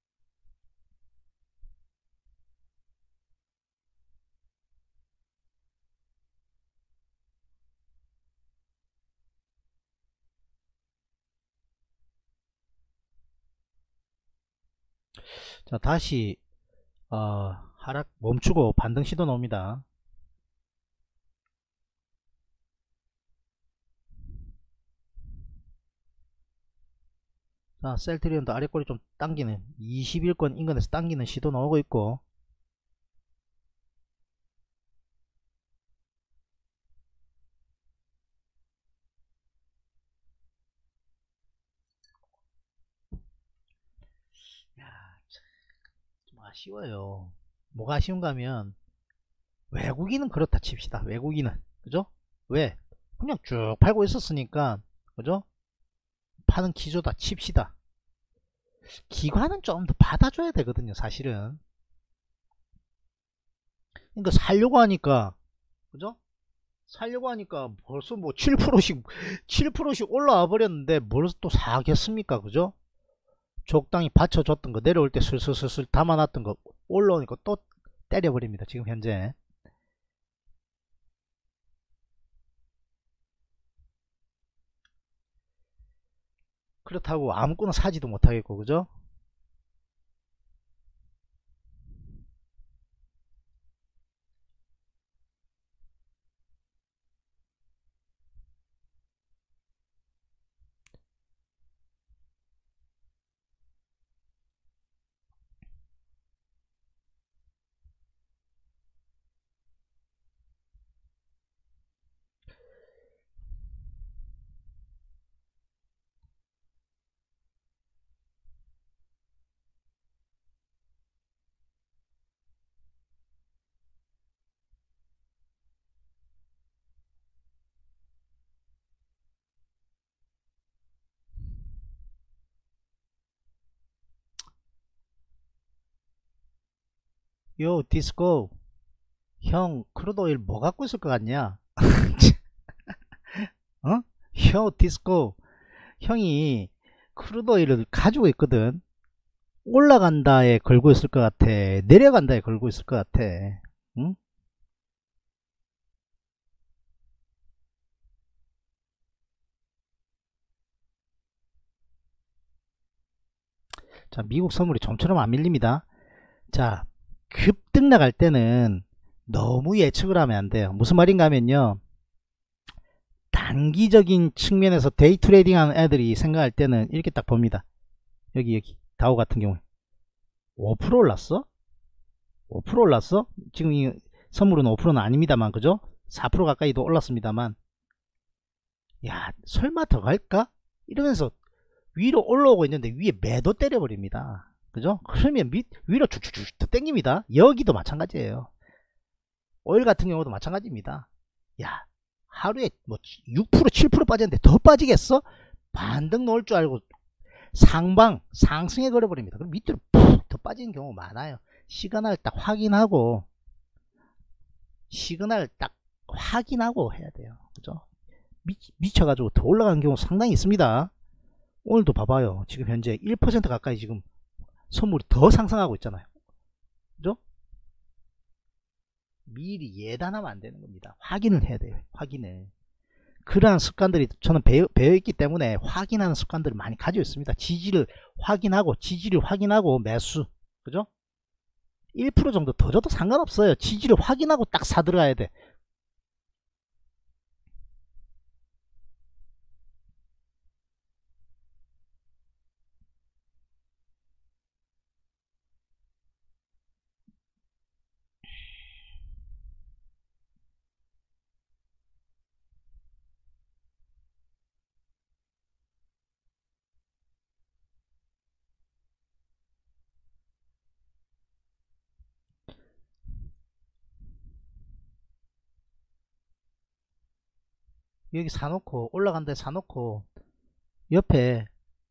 자, 다시, 하락 멈추고 반등 시도 나옵니다. 자, 셀트리온도 아래꼬리 좀 당기는 21권 인근에서 당기는 시도 나오고 있고, 야, 좀 아쉬워요. 뭐가 아쉬운가 하면 외국인은 그렇다 칩시다. 외국인은, 그죠? 왜? 그냥 쭉 팔고 있었으니까, 그죠? 파는 기조다 칩시다. 기관은 좀 더 받아줘야 되거든요, 사실은. 그러니까 살려고 하니까, 그죠? 살려고 하니까 벌써 뭐 7%씩 올라와 버렸는데 뭘 또 사겠습니까? 그죠? 적당히 받쳐줬던 거 내려올 때 슬슬슬슬 담아놨던 거 올라오니까 또 때려버립니다. 지금 현재. 그렇다고 아무거나 사지도 못하겠고, 그죠? 요 디스코 형 크루드 오일 뭐 갖고 있을 것 같냐? 어? 요 디스코 형이 크루드 오일을 가지고 있거든. 올라간다에 걸고 있을 것 같아. 내려간다에 걸고 있을 것 같아. 응? 자, 미국 선물이 좀처럼 안 밀립니다. 자, 급등 나갈 때는 너무 예측을 하면 안 돼요. 무슨 말인가 하면요. 단기적인 측면에서 데이 트레이딩 하는 애들이 생각할 때는 이렇게 딱 봅니다. 여기 다우 같은 경우에 5% 올랐어? 5% 올랐어? 지금 이 선물은 5%는 아닙니다만, 그죠? 4% 가까이도 올랐습니다만, 야, 설마 더 갈까? 이러면서 위로 올라오고 있는데 위에 매도 때려버립니다. 그죠? 그러면 위로 쭉쭉쭉 더 땡깁니다. 여기도 마찬가지예요. 오일 같은 경우도 마찬가지입니다. 야, 하루에 뭐 6% 7% 빠졌는데 더 빠지겠어? 반등 놓을 줄 알고 상승해 걸어버립니다. 그럼 밑으로 푹 더 빠지는 경우 많아요. 시그널 딱 확인하고 해야 돼요. 그죠? 미쳐가지고 더 올라가는 경우 상당히 있습니다. 오늘도 봐봐요. 지금 현재 1% 가까이 지금 선물이 더 상승하고 있잖아요. 그죠? 미리 예단하면 안 되는 겁니다. 확인을 해야 돼요. 확인을. 그러한 습관들이 저는 배워있기 때문에 확인하는 습관들을 많이 가지고 있습니다. 지지를 확인하고 매수. 그죠? 1% 정도 더 줘도 상관없어요. 지지를 확인하고 딱 사들어가야 돼. 여기 사놓고 올라간 데 사놓고 옆에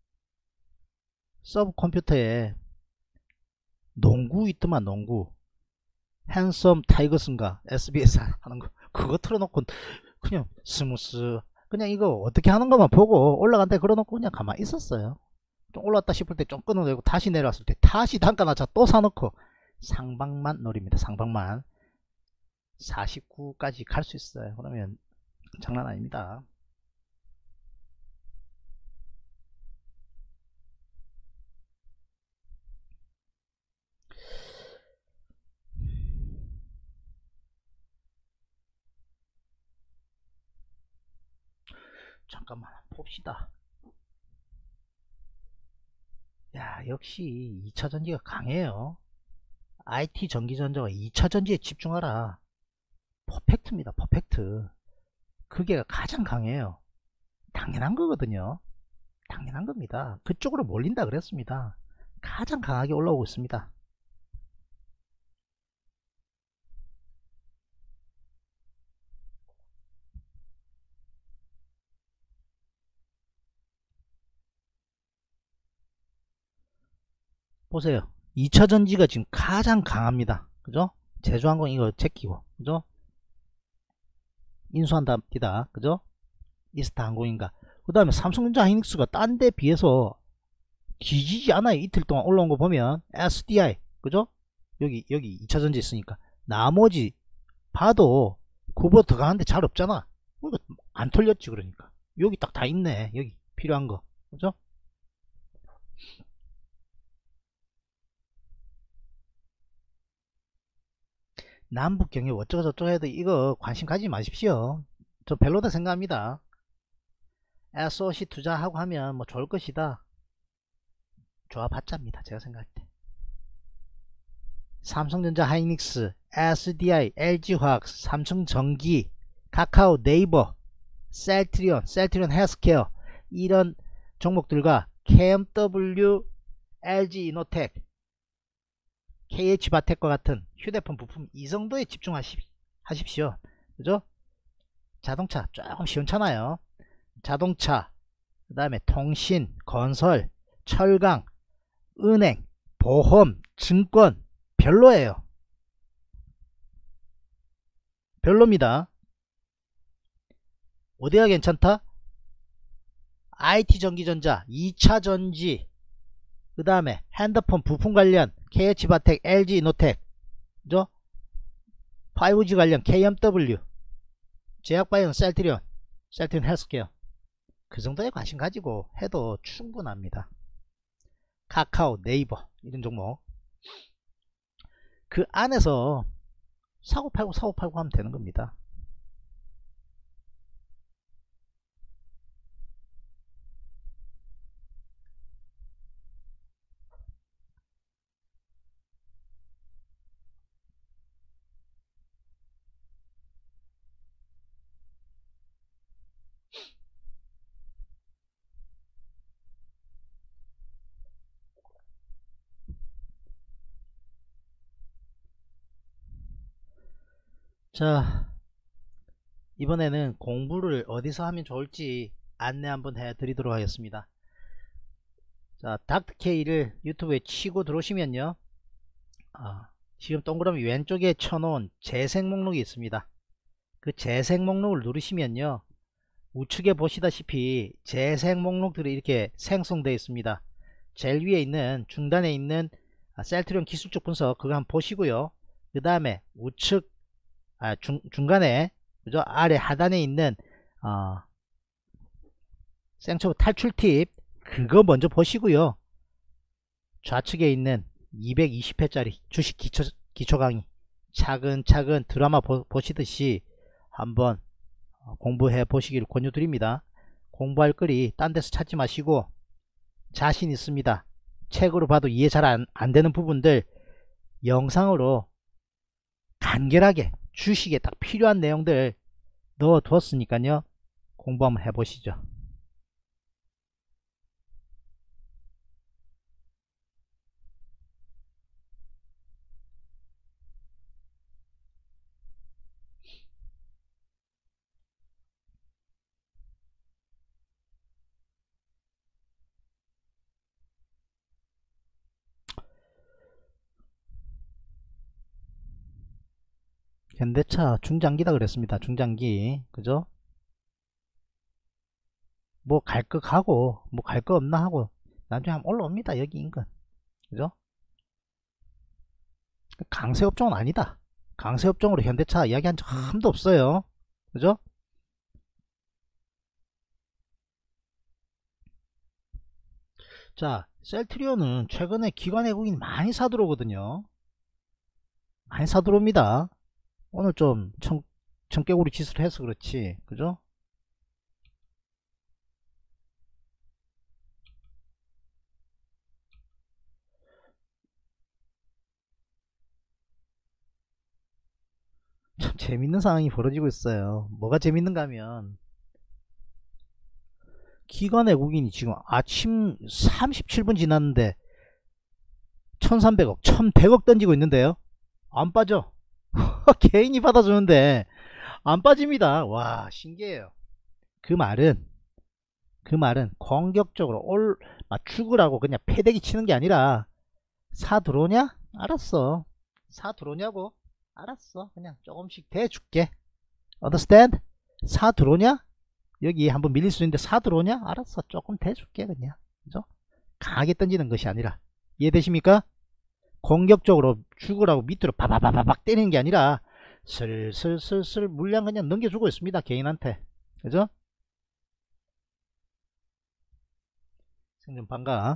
서브 컴퓨터에 농구 있더만 농구 핸섬 타이거슨가 SBS 하는 거 그거 틀어놓고 그냥 스무스 그냥 이거 어떻게 하는 것만 보고 올라간 데 걸어놓고 그냥 가만히 있었어요. 좀 올랐다 싶을 때 좀 끊어내고 다시 내려왔을 때 다시 단가나차 또 사놓고 상방만 노립니다. 상방만 49까지 갈 수 있어요. 그러면 장난 아닙니다. 잠깐만 봅시다. 야 역시 2차전지가 강해요. IT 전기전자와 2차전지에 집중하라. 퍼펙트입니다. 퍼펙트. 그게 가장 강해요. 당연한 거거든요. 당연한 겁니다. 그쪽으로 몰린다 그랬습니다. 가장 강하게 올라오고 있습니다. 보세요. 2차전지가 지금 가장 강합니다. 그죠? 제주항공 이거 제끼고 그죠? 인수한답니다. 그죠? 이스타항공인가. 그 다음에 삼성전자 하이닉스가 딴 데 비해서 뒤지지 않아요. 이틀 동안 올라온 거 보면 SDI 그죠? 여기 2차전지 있으니까 나머지 봐도 그보다 더 강한데 잘 없잖아. 그러니까 안 털렸지. 그러니까 여기 딱 다 있네. 여기 필요한 거 그죠? 남북 경협 어쩌고 저쩌고 해도 이거 관심 가지지 마십시오. 저 별로다 생각합니다. SOC 투자하고 하면 뭐 좋을 것이다. 좋아봤자입니다. 제가 생각할 때. 삼성전자 하이닉스, SDI, LG화학, 삼성전기, 카카오, 네이버, 셀트리온 헬스케어 이런 종목들과 KMW, LG이노텍, KH바텍과 같은 휴대폰 부품 이 정도에 집중하십시오. 그죠? 자동차 조금 시원찮아요. 자동차, 그 다음에 통신, 건설, 철강, 은행, 보험, 증권 별로예요. 별로입니다. 어디가 괜찮다? IT 전기전자, 2차전지, 그 다음에 핸드폰 부품 관련 KH바텍, LG노텍, 그죠? 5G 관련 KMW, 제약바이오는 셀트리온 헬스케어 그 정도의 관심 가지고 해도 충분합니다. 카카오, 네이버 이런 종목 그 안에서 사고팔고 하면 되는 겁니다. 자, 이번에는 공부를 어디서 하면 좋을지 안내 한번 해드리도록 하겠습니다. 자, 닥터케이를 유튜브에 치고 들어오시면요. 지금 동그라미 왼쪽에 쳐놓은 재생 목록이 있습니다. 그 재생 목록을 누르시면요. 우측에 보시다시피 재생 목록들이 이렇게 생성되어 있습니다. 제일 위에 있는 중단에 있는 셀트리온 기술적 분석 그거 한번 보시고요. 그 다음에 우측 중간에 그죠? 아래 하단에 있는 생초보 탈출 팁 그거 먼저 보시고요. 좌측에 있는 220회짜리 주식 기초 강의 차근차근 드라마 보시듯이 한번 공부해 보시기를 권유드립니다. 공부할 거리 딴 데서 찾지 마시고 자신 있습니다. 책으로 봐도 이해 잘 안 되는 부분들 영상으로 간결하게 주식에 딱 필요한 내용들 넣어 두었으니까요. 공부 한번 해보시죠. 현대차 중장기다 그랬습니다. 중장기. 그죠? 뭐 갈 거 가고 뭐 갈 거 없나 하고 나중에 한번 올라옵니다. 여기 인근. 그죠? 강세업종은 아니다. 강세업종으로 현대차 이야기한 적 한 번도 없어요. 그죠? 자, 셀트리온은 최근에 기관 외국인 많이 사들어오거든요. 많이 사들어옵니다. 오늘 좀 청개구리 짓을 해서 그렇지. 그죠? 참 재밌는 상황이 벌어지고 있어요. 뭐가 재밌는가 하면 기관 외국인이 지금 아침 37분 지났는데 1300억 1100억 던지고 있는데요. 안 빠져. 개인이 받아주는데 안 빠집니다. 와, 신기해요. 그 말은 공격적으로 죽으라고 그냥 패대기 치는 게 아니라 사 들어오냐? 알았어. 사 들어오냐고? 알았어. 그냥 조금씩 대줄게. understand? 사 들어오냐? 여기 한번 밀릴 수 있는데 사 들어오냐? 알았어. 조금 대줄게 그냥. 그죠? 강하게 던지는 것이 아니라. 이해되십니까? 공격적으로 죽으라고 밑으로 바바바바박 때리는 게 아니라 슬슬슬슬 물량 그냥 넘겨주고 있습니다. 개인한테. 그죠? 생존 반가.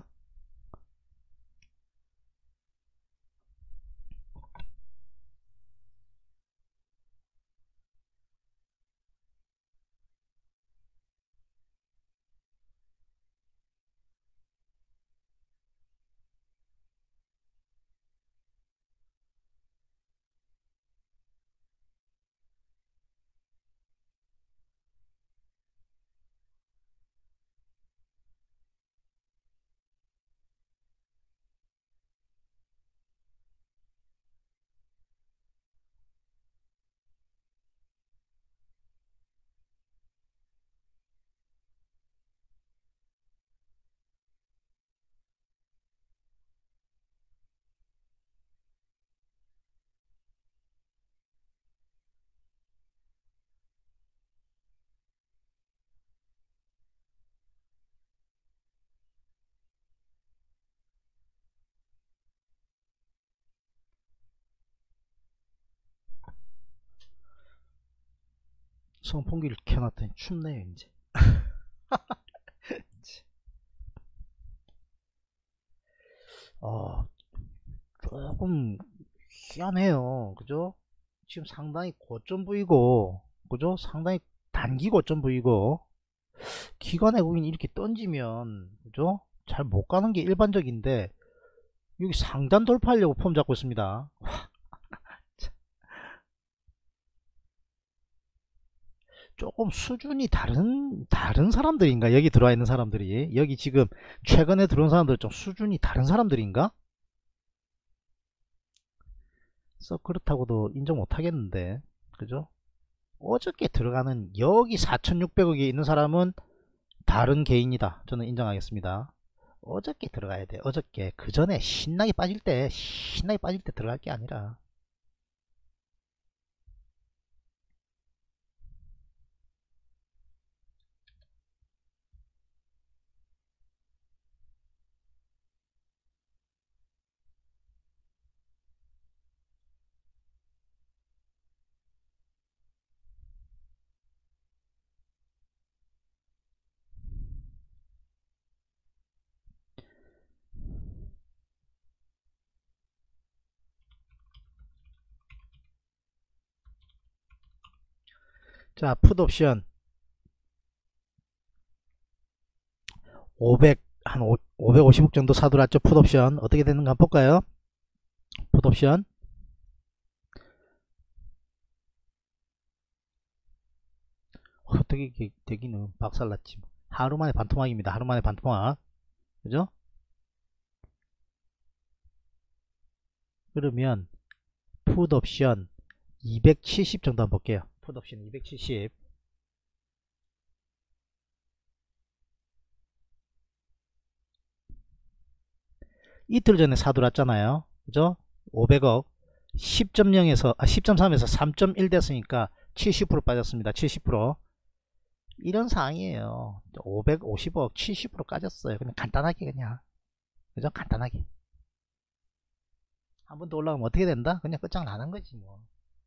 선풍기를 켜놨더니 춥네요 이제. 어, 조금 희한해요. 그죠? 지금 상당히 고점 보이고, 그죠? 상당히 단기 고점 보이고, 기관 외국인이 이렇게 던지면, 그죠? 잘 못 가는 게 일반적인데, 여기 상단 돌파하려고 폼 잡고 있습니다. 조금 수준이 다른 사람들인가? 여기 들어와 있는 사람들이. 여기 지금 최근에 들어온 사람들 좀 수준이 다른 사람들인가? 썩 그렇다고도 인정 못 하겠는데. 그죠? 어저께 들어가는 여기 4600억에 있는 사람은 다른 개인이다. 저는 인정하겠습니다. 어저께 들어가야 돼. 어저께. 그 전에 신나게 빠질 때 들어갈 게 아니라. 자, 풋옵션 500, 550억 정도 사들었죠. 풋옵션. 어떻게 되는가 한번 볼까요? 풋옵션. 어떻게 되기는 박살났지. 하루 만에 반토막입니다. 하루 만에 반토막. 그죠? 그러면 풋옵션 270 정도 한번 볼게요. 풋옵션 270. 이틀 전에 사들었잖아요. 그죠? 500억. 10.0에서 10.3에서 3.1 됐으니까 70% 빠졌습니다. 70%. 이런 상황이에요. 550억 70% 까졌어요. 그냥 간단하게 그냥. 그죠? 간단하게. 한 번 더 올라가면 어떻게 된다? 그냥 끝장나는 거지 뭐.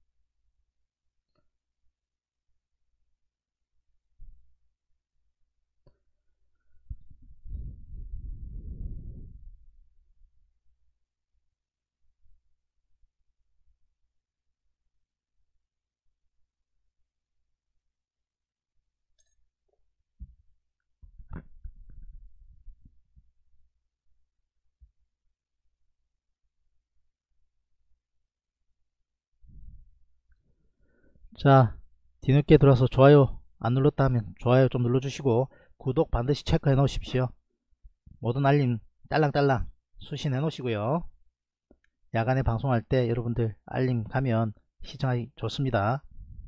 자, 뒤늦게 들어와서 좋아요 안 눌렀다 하면 좋아요 좀 눌러주시고 구독 반드시 체크해 놓으십시오. 모든 알림 딸랑딸랑 수신해 놓으시고요. 야간에 방송할 때 여러분들 알림 가면 시청하기 좋습니다.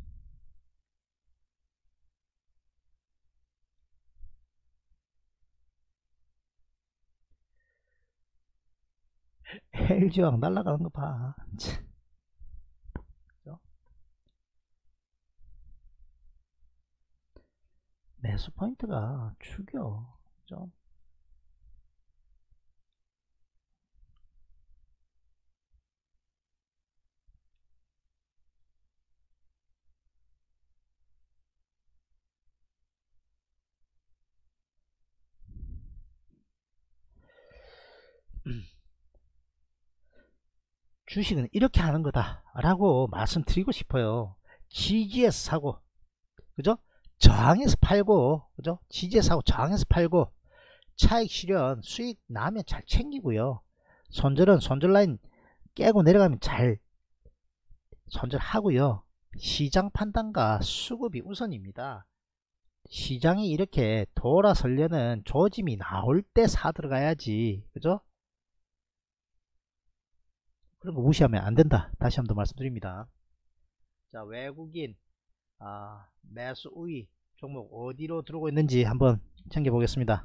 LG왕 날아가는 거 봐. 매수 포인트가 죽여. 그죠? 주식은 이렇게 하는 거다 라고 말씀드리고 싶어요. 지지에서 사고, 그죠? 저항에서 팔고, 그죠? 지지에서 사고 저항에서 팔고, 차익 실현 수익 나면 잘 챙기고요. 손절은 손절 라인 깨고 내려가면 잘 손절하고요. 시장 판단과 수급이 우선입니다. 시장이 이렇게 돌아서려는 조짐이 나올 때 사 들어가야지, 그죠? 그런 거 무시하면 안 된다. 다시 한번 말씀드립니다. 자, 외국인 매수 우위 종목 어디로 들어오고 있는지 한번 챙겨 보겠습니다.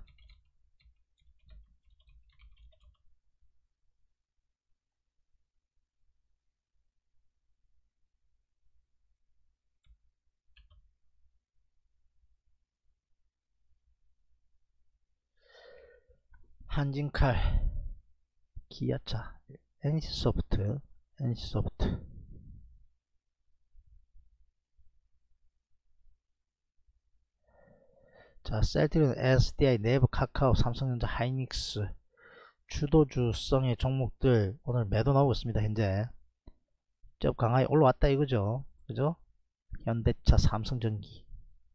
한진칼, 기아차, NC소프트, 자, 셀트리온, SDI, 네이버, 카카오, 삼성전자, 하이닉스 주도주성의 종목들 오늘 매도 나오고 있습니다. 현재 좀 강하게 올라왔다 이거죠. 그죠? 현대차, 삼성전기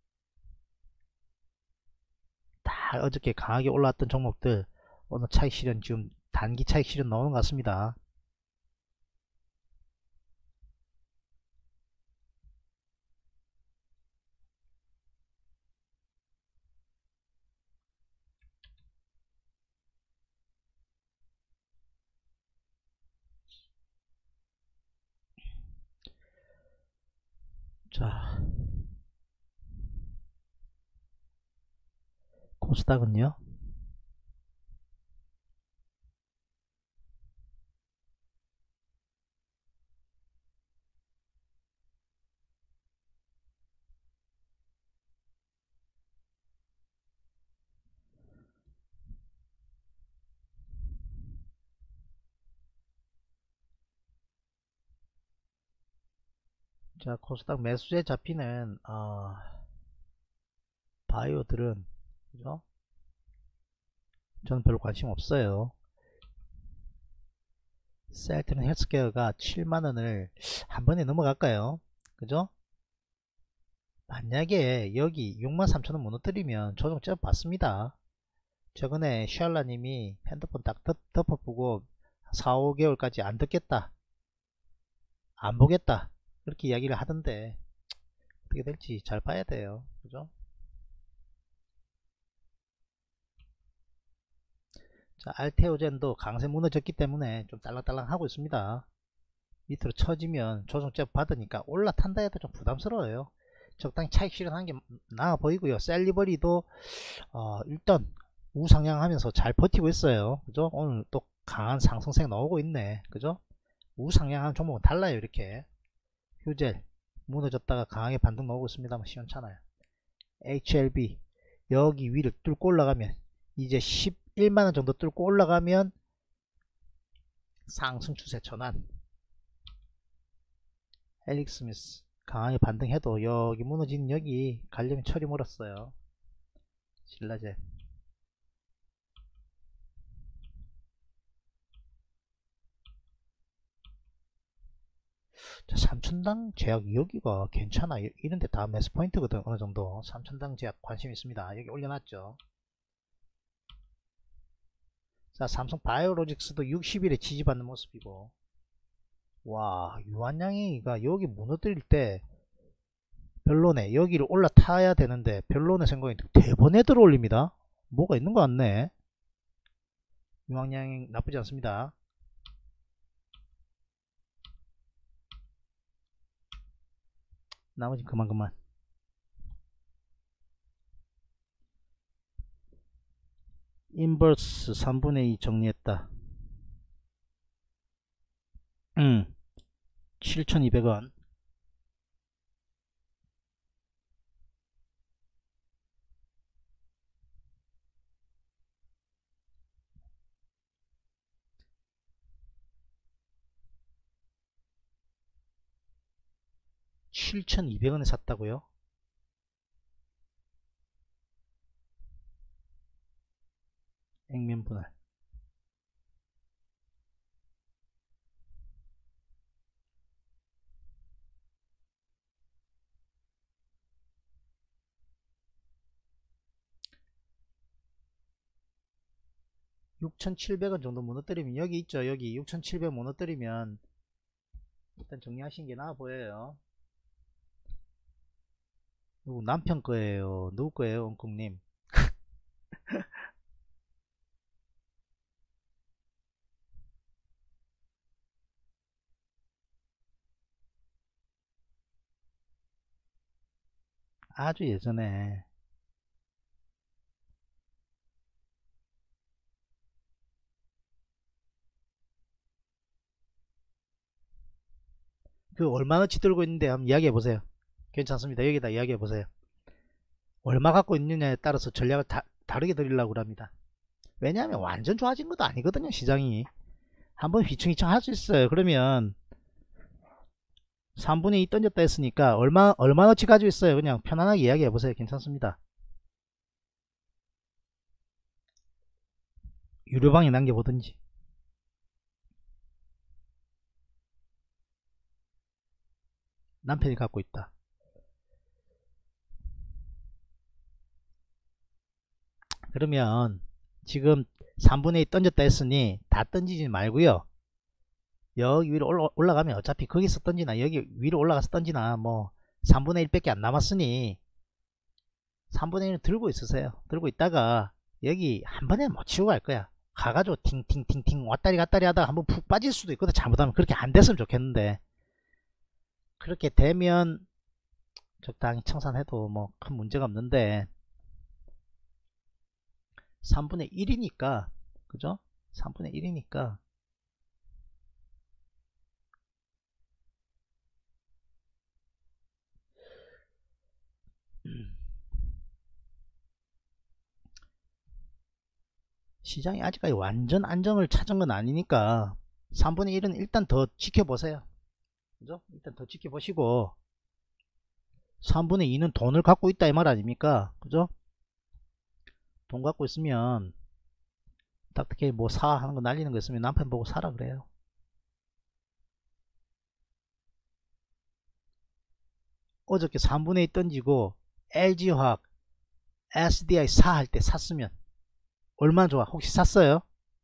다 어저께 강하게 올라왔던 종목들 오늘 차익 실현 지금 단기 차익 실현 나오는 것 같습니다. 자, 코스닥은요. 자, 코스닥 매수세 잡히는 바이오들은, 그죠? 저는 별로 관심 없어요. 셀트리온 헬스케어가 7만원을 한 번에 넘어갈까요? 그죠? 만약에 여기 63,000원 무너뜨리면 조정 쪄 봤습니다. 최근에 샬라님이 핸드폰 딱 덮어보고 4, 5개월까지 안 듣겠다, 안 보겠다, 그렇게 이야기를 하던데 어떻게 될지 잘 봐야 돼요. 그죠? 자, 알테오젠도 강세 무너졌기 때문에 좀 딸랑딸랑 하고 있습니다. 밑으로 쳐지면 조정적 받으니까 올라탄다 해도 좀 부담스러워요. 적당히 차익 실현하는 게 나아 보이고요. 셀리버리도 일단 우상향하면서 잘 버티고 있어요. 그죠? 오늘 또 강한 상승세 나오고 있네. 그죠? 우상향하는 종목은 달라요. 이렇게 휴젤 무너졌다가 강하게 반등 나오고 있습니다만 시원찮아요. HLB 여기 위를 뚫고 올라가면 이제 11만원 정도 뚫고 올라가면 상승 추세 전환. 헬릭스미스 강하게 반등해도 여기 무너지는 여기 가려면 철이 멀었어요. 신라젠 자, 3천당 제약 여기가 괜찮아. 이런데 다 매수 포인트거든. 어느정도 3천당 제약 관심 있습니다. 여기 올려놨죠. 자, 삼성 바이오로직스도 60일에 지지받는 모습이고, 와, 유한양이가 여기 무너뜨릴 때 별로네. 여기를 올라타야 되는데 별로네 생각이 대번에 들어올립니다. 뭐가 있는 것 같네. 유한양이 나쁘지 않습니다. 나머지 그만. 인버스 3분의 2 정리했다. 7,200원. (7,200원에) 샀다고요? 액면 분할. (6,700원) 정도 무너뜨리면 여기 있죠. 여기 6,700 무너뜨리면 일단 정리하시는 게 나아 보여요. 누구 남편 거예요? 누구 거예요? 엉국님. 아주 예전에 그 얼마나치 들고 있는데 한번 이야기해 보세요. 괜찮습니다. 여기다 이야기해 보세요. 얼마 갖고 있느냐에 따라서 전략을 다르게 드리려고 합니다. 왜냐하면 완전 좋아진 것도 아니거든요. 시장이 한번 휘청휘청 할 수 있어요. 그러면 3분의 2 던졌다 했으니까 얼마나치 가지고 있어요. 그냥 편안하게 이야기해 보세요. 괜찮습니다. 유료방에 남겨보든지. 남편이 갖고 있다. 그러면 지금 3분의 2 던졌다 했으니 다 던지지 말고요. 여기 위로 올라가면 어차피 거기서 던지나 여기 위로 올라가서 던지나 뭐 3분의 1 밖에 안 남았으니 3분의 1은 들고 있으세요. 들고 있다가 여기 한 번에 못 치고 갈 거야. 가가지고 팅팅팅팅 왔다리 갔다리 하다가 한번 푹 빠질 수도 있거든. 잘못하면. 그렇게 안 됐으면 좋겠는데 그렇게 되면 적당히 청산해도 뭐 큰 문제가 없는데 3분의 1이니까 그죠? 3분의 1이니까 시장이 아직까지 완전 안정을 찾은 건 아니니까 3분의 1은 일단 더 지켜보세요. 그죠? 일단 더 지켜보시고 3분의 2는 돈을 갖고 있다 이 말 아닙니까? 그죠? 돈 갖고 있으면 딱히 뭐 사 하는 거 날리는 거 있으면 남편 보고 사라 그래요. 어저께 3분의 2 던지고 LG화학 SDI 사 할 때 샀으면 얼마나 좋아. 혹시 샀어요?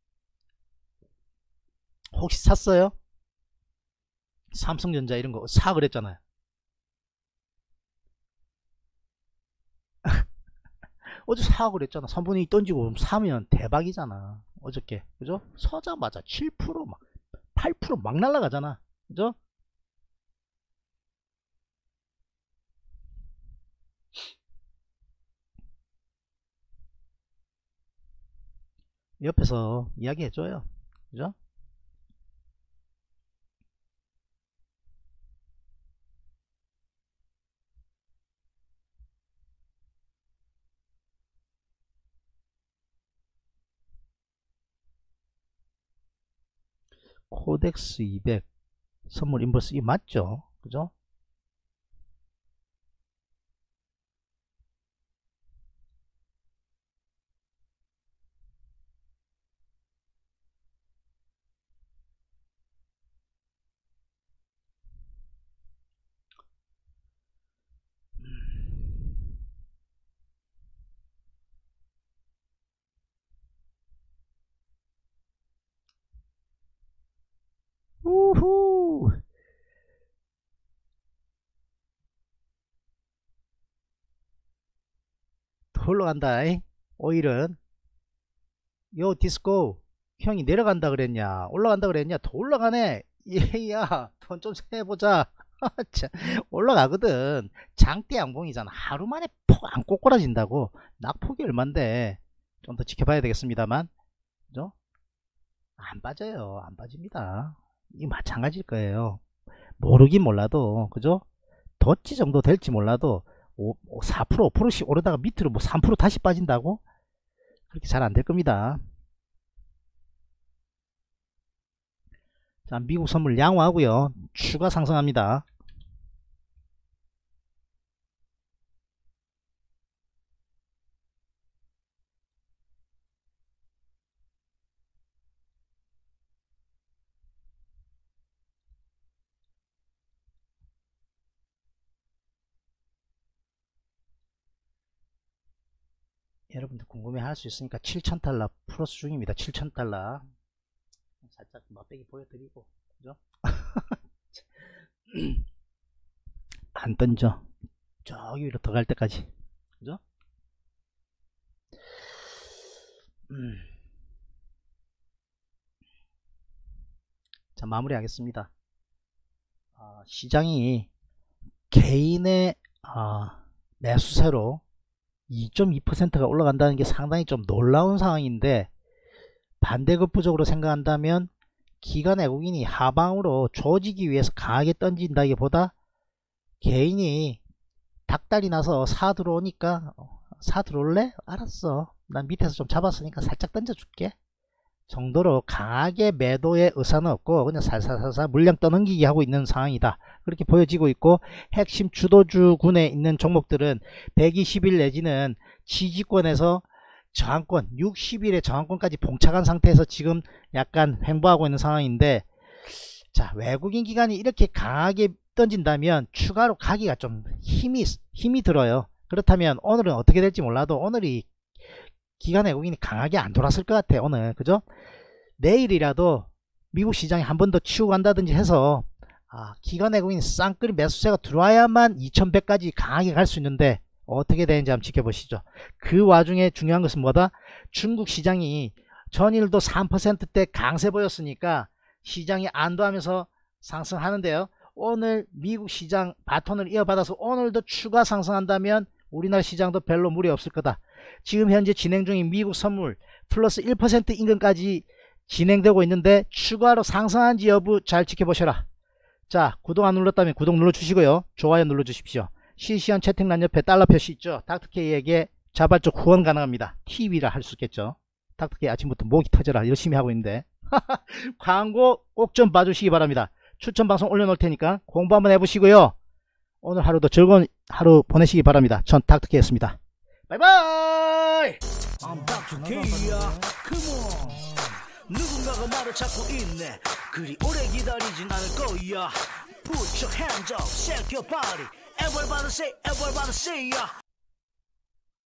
혹시 샀어요? 삼성전자 이런 거 사 그랬잖아요. 어제 사 그랬잖아. 3분의 2 던지고 사면 대박이잖아. 어저께 그죠? 서자마자 7%막 8%막 날라가잖아. 그죠? 옆에서 이야기 해줘요. 그죠? 코덱스 200 선물 인버스 이 맞죠? 그죠? 우후. 더 올라간다. 오일은 요 디스코 형이 내려간다 그랬냐 올라간다 그랬냐 더 올라가네. 얘야 돈 좀 세보자. 올라가거든. 장대 양봉이잖아. 하루 만에 폭 안 꼬꾸라진다고. 낙폭이 얼만데 좀 더 지켜봐야 되겠습니다만, 그죠? 안 빠져요. 안 빠집니다. 이 마찬가지일 거예요. 모르긴 몰라도, 그죠? 덧지 정도 될지 몰라도 4% 5%씩 오르다가 밑으로 뭐 3% 다시 빠진다고? 그렇게 잘 안 될 겁니다. 자, 미국 선물 양호하고요. 추가 상승합니다. 여러분들 궁금해 할 수 있으니까 7,000달러 플러스 중입니다. 7,000달러. 살짝 맛배기 보여드리고, 그죠? 안 던져. 저기 위로 더 갈 때까지. 그죠? 자, 마무리 하겠습니다. 시장이 개인의 매수세로 2.2%가 올라간다는 게 상당히 좀 놀라운 상황인데, 반대급부적으로 생각한다면 기관 외국인이 하방으로 조지기 위해서 강하게 던진다기보다 개인이 닭다리 나서 사 들어오니까 사 들어올래? 알았어. 난 밑에서 좀 잡았으니까 살짝 던져줄게. 정도로 강하게 매도의 의사는 없고 그냥 살살살살 물량 떠넘기기 하고 있는 상황이다. 그렇게 보여지고 있고, 핵심 주도주군에 있는 종목들은 120일 내지는 지지권에서 저항권 60일의 저항권까지 봉착한 상태에서 지금 약간 횡보하고 있는 상황인데, 자, 외국인 기관이 이렇게 강하게 던진다면 추가로 가기가 좀 힘이 들어요. 그렇다면 오늘은 어떻게 될지 몰라도 오늘이 기관 외국인이 강하게 안 돌았을 것 같아요. 오늘, 그죠? 내일이라도 미국 시장이 한 번 더 치고 간다든지 해서 기관 외국인 쌍끌이 매수세가 들어와야만 2100까지 강하게 갈 수 있는데 어떻게 되는지 한번 지켜보시죠. 그 와중에 중요한 것은 뭐다? 중국 시장이 전일도 3%대 강세 보였으니까 시장이 안도하면서 상승하는데요. 오늘 미국 시장 바톤을 이어받아서 오늘도 추가 상승한다면 우리나라 시장도 별로 무리 없을 거다. 지금 현재 진행 중인 미국 선물 플러스 1% 인근까지 진행되고 있는데 추가로 상승한지 여부 잘 지켜보셔라. 자, 구독 안 눌렀다면 구독 눌러주시고요. 좋아요 눌러주십시오. 실시간 채팅란 옆에 달러 표시 있죠. 닥터케이에게 자발적 후원 가능합니다. TV라 할 수 있겠죠. 닥터케이 아침부터 목이 터져라 열심히 하고 있는데 광고 꼭 좀 봐주시기 바랍니다. 추천 방송 올려놓을 테니까 공부 한번 해보시고요. 오늘 하루도 즐거운 하루 보내시기 바랍니다. 전 닥터케이였습니다. 바이바이. I'm Dr. K야. Come on. 누군가가 나를 찾고 있네. 그리 오래 기다리진 않을 거야. Put your hands up, shake your body. Everybody say, everybody say, yeah.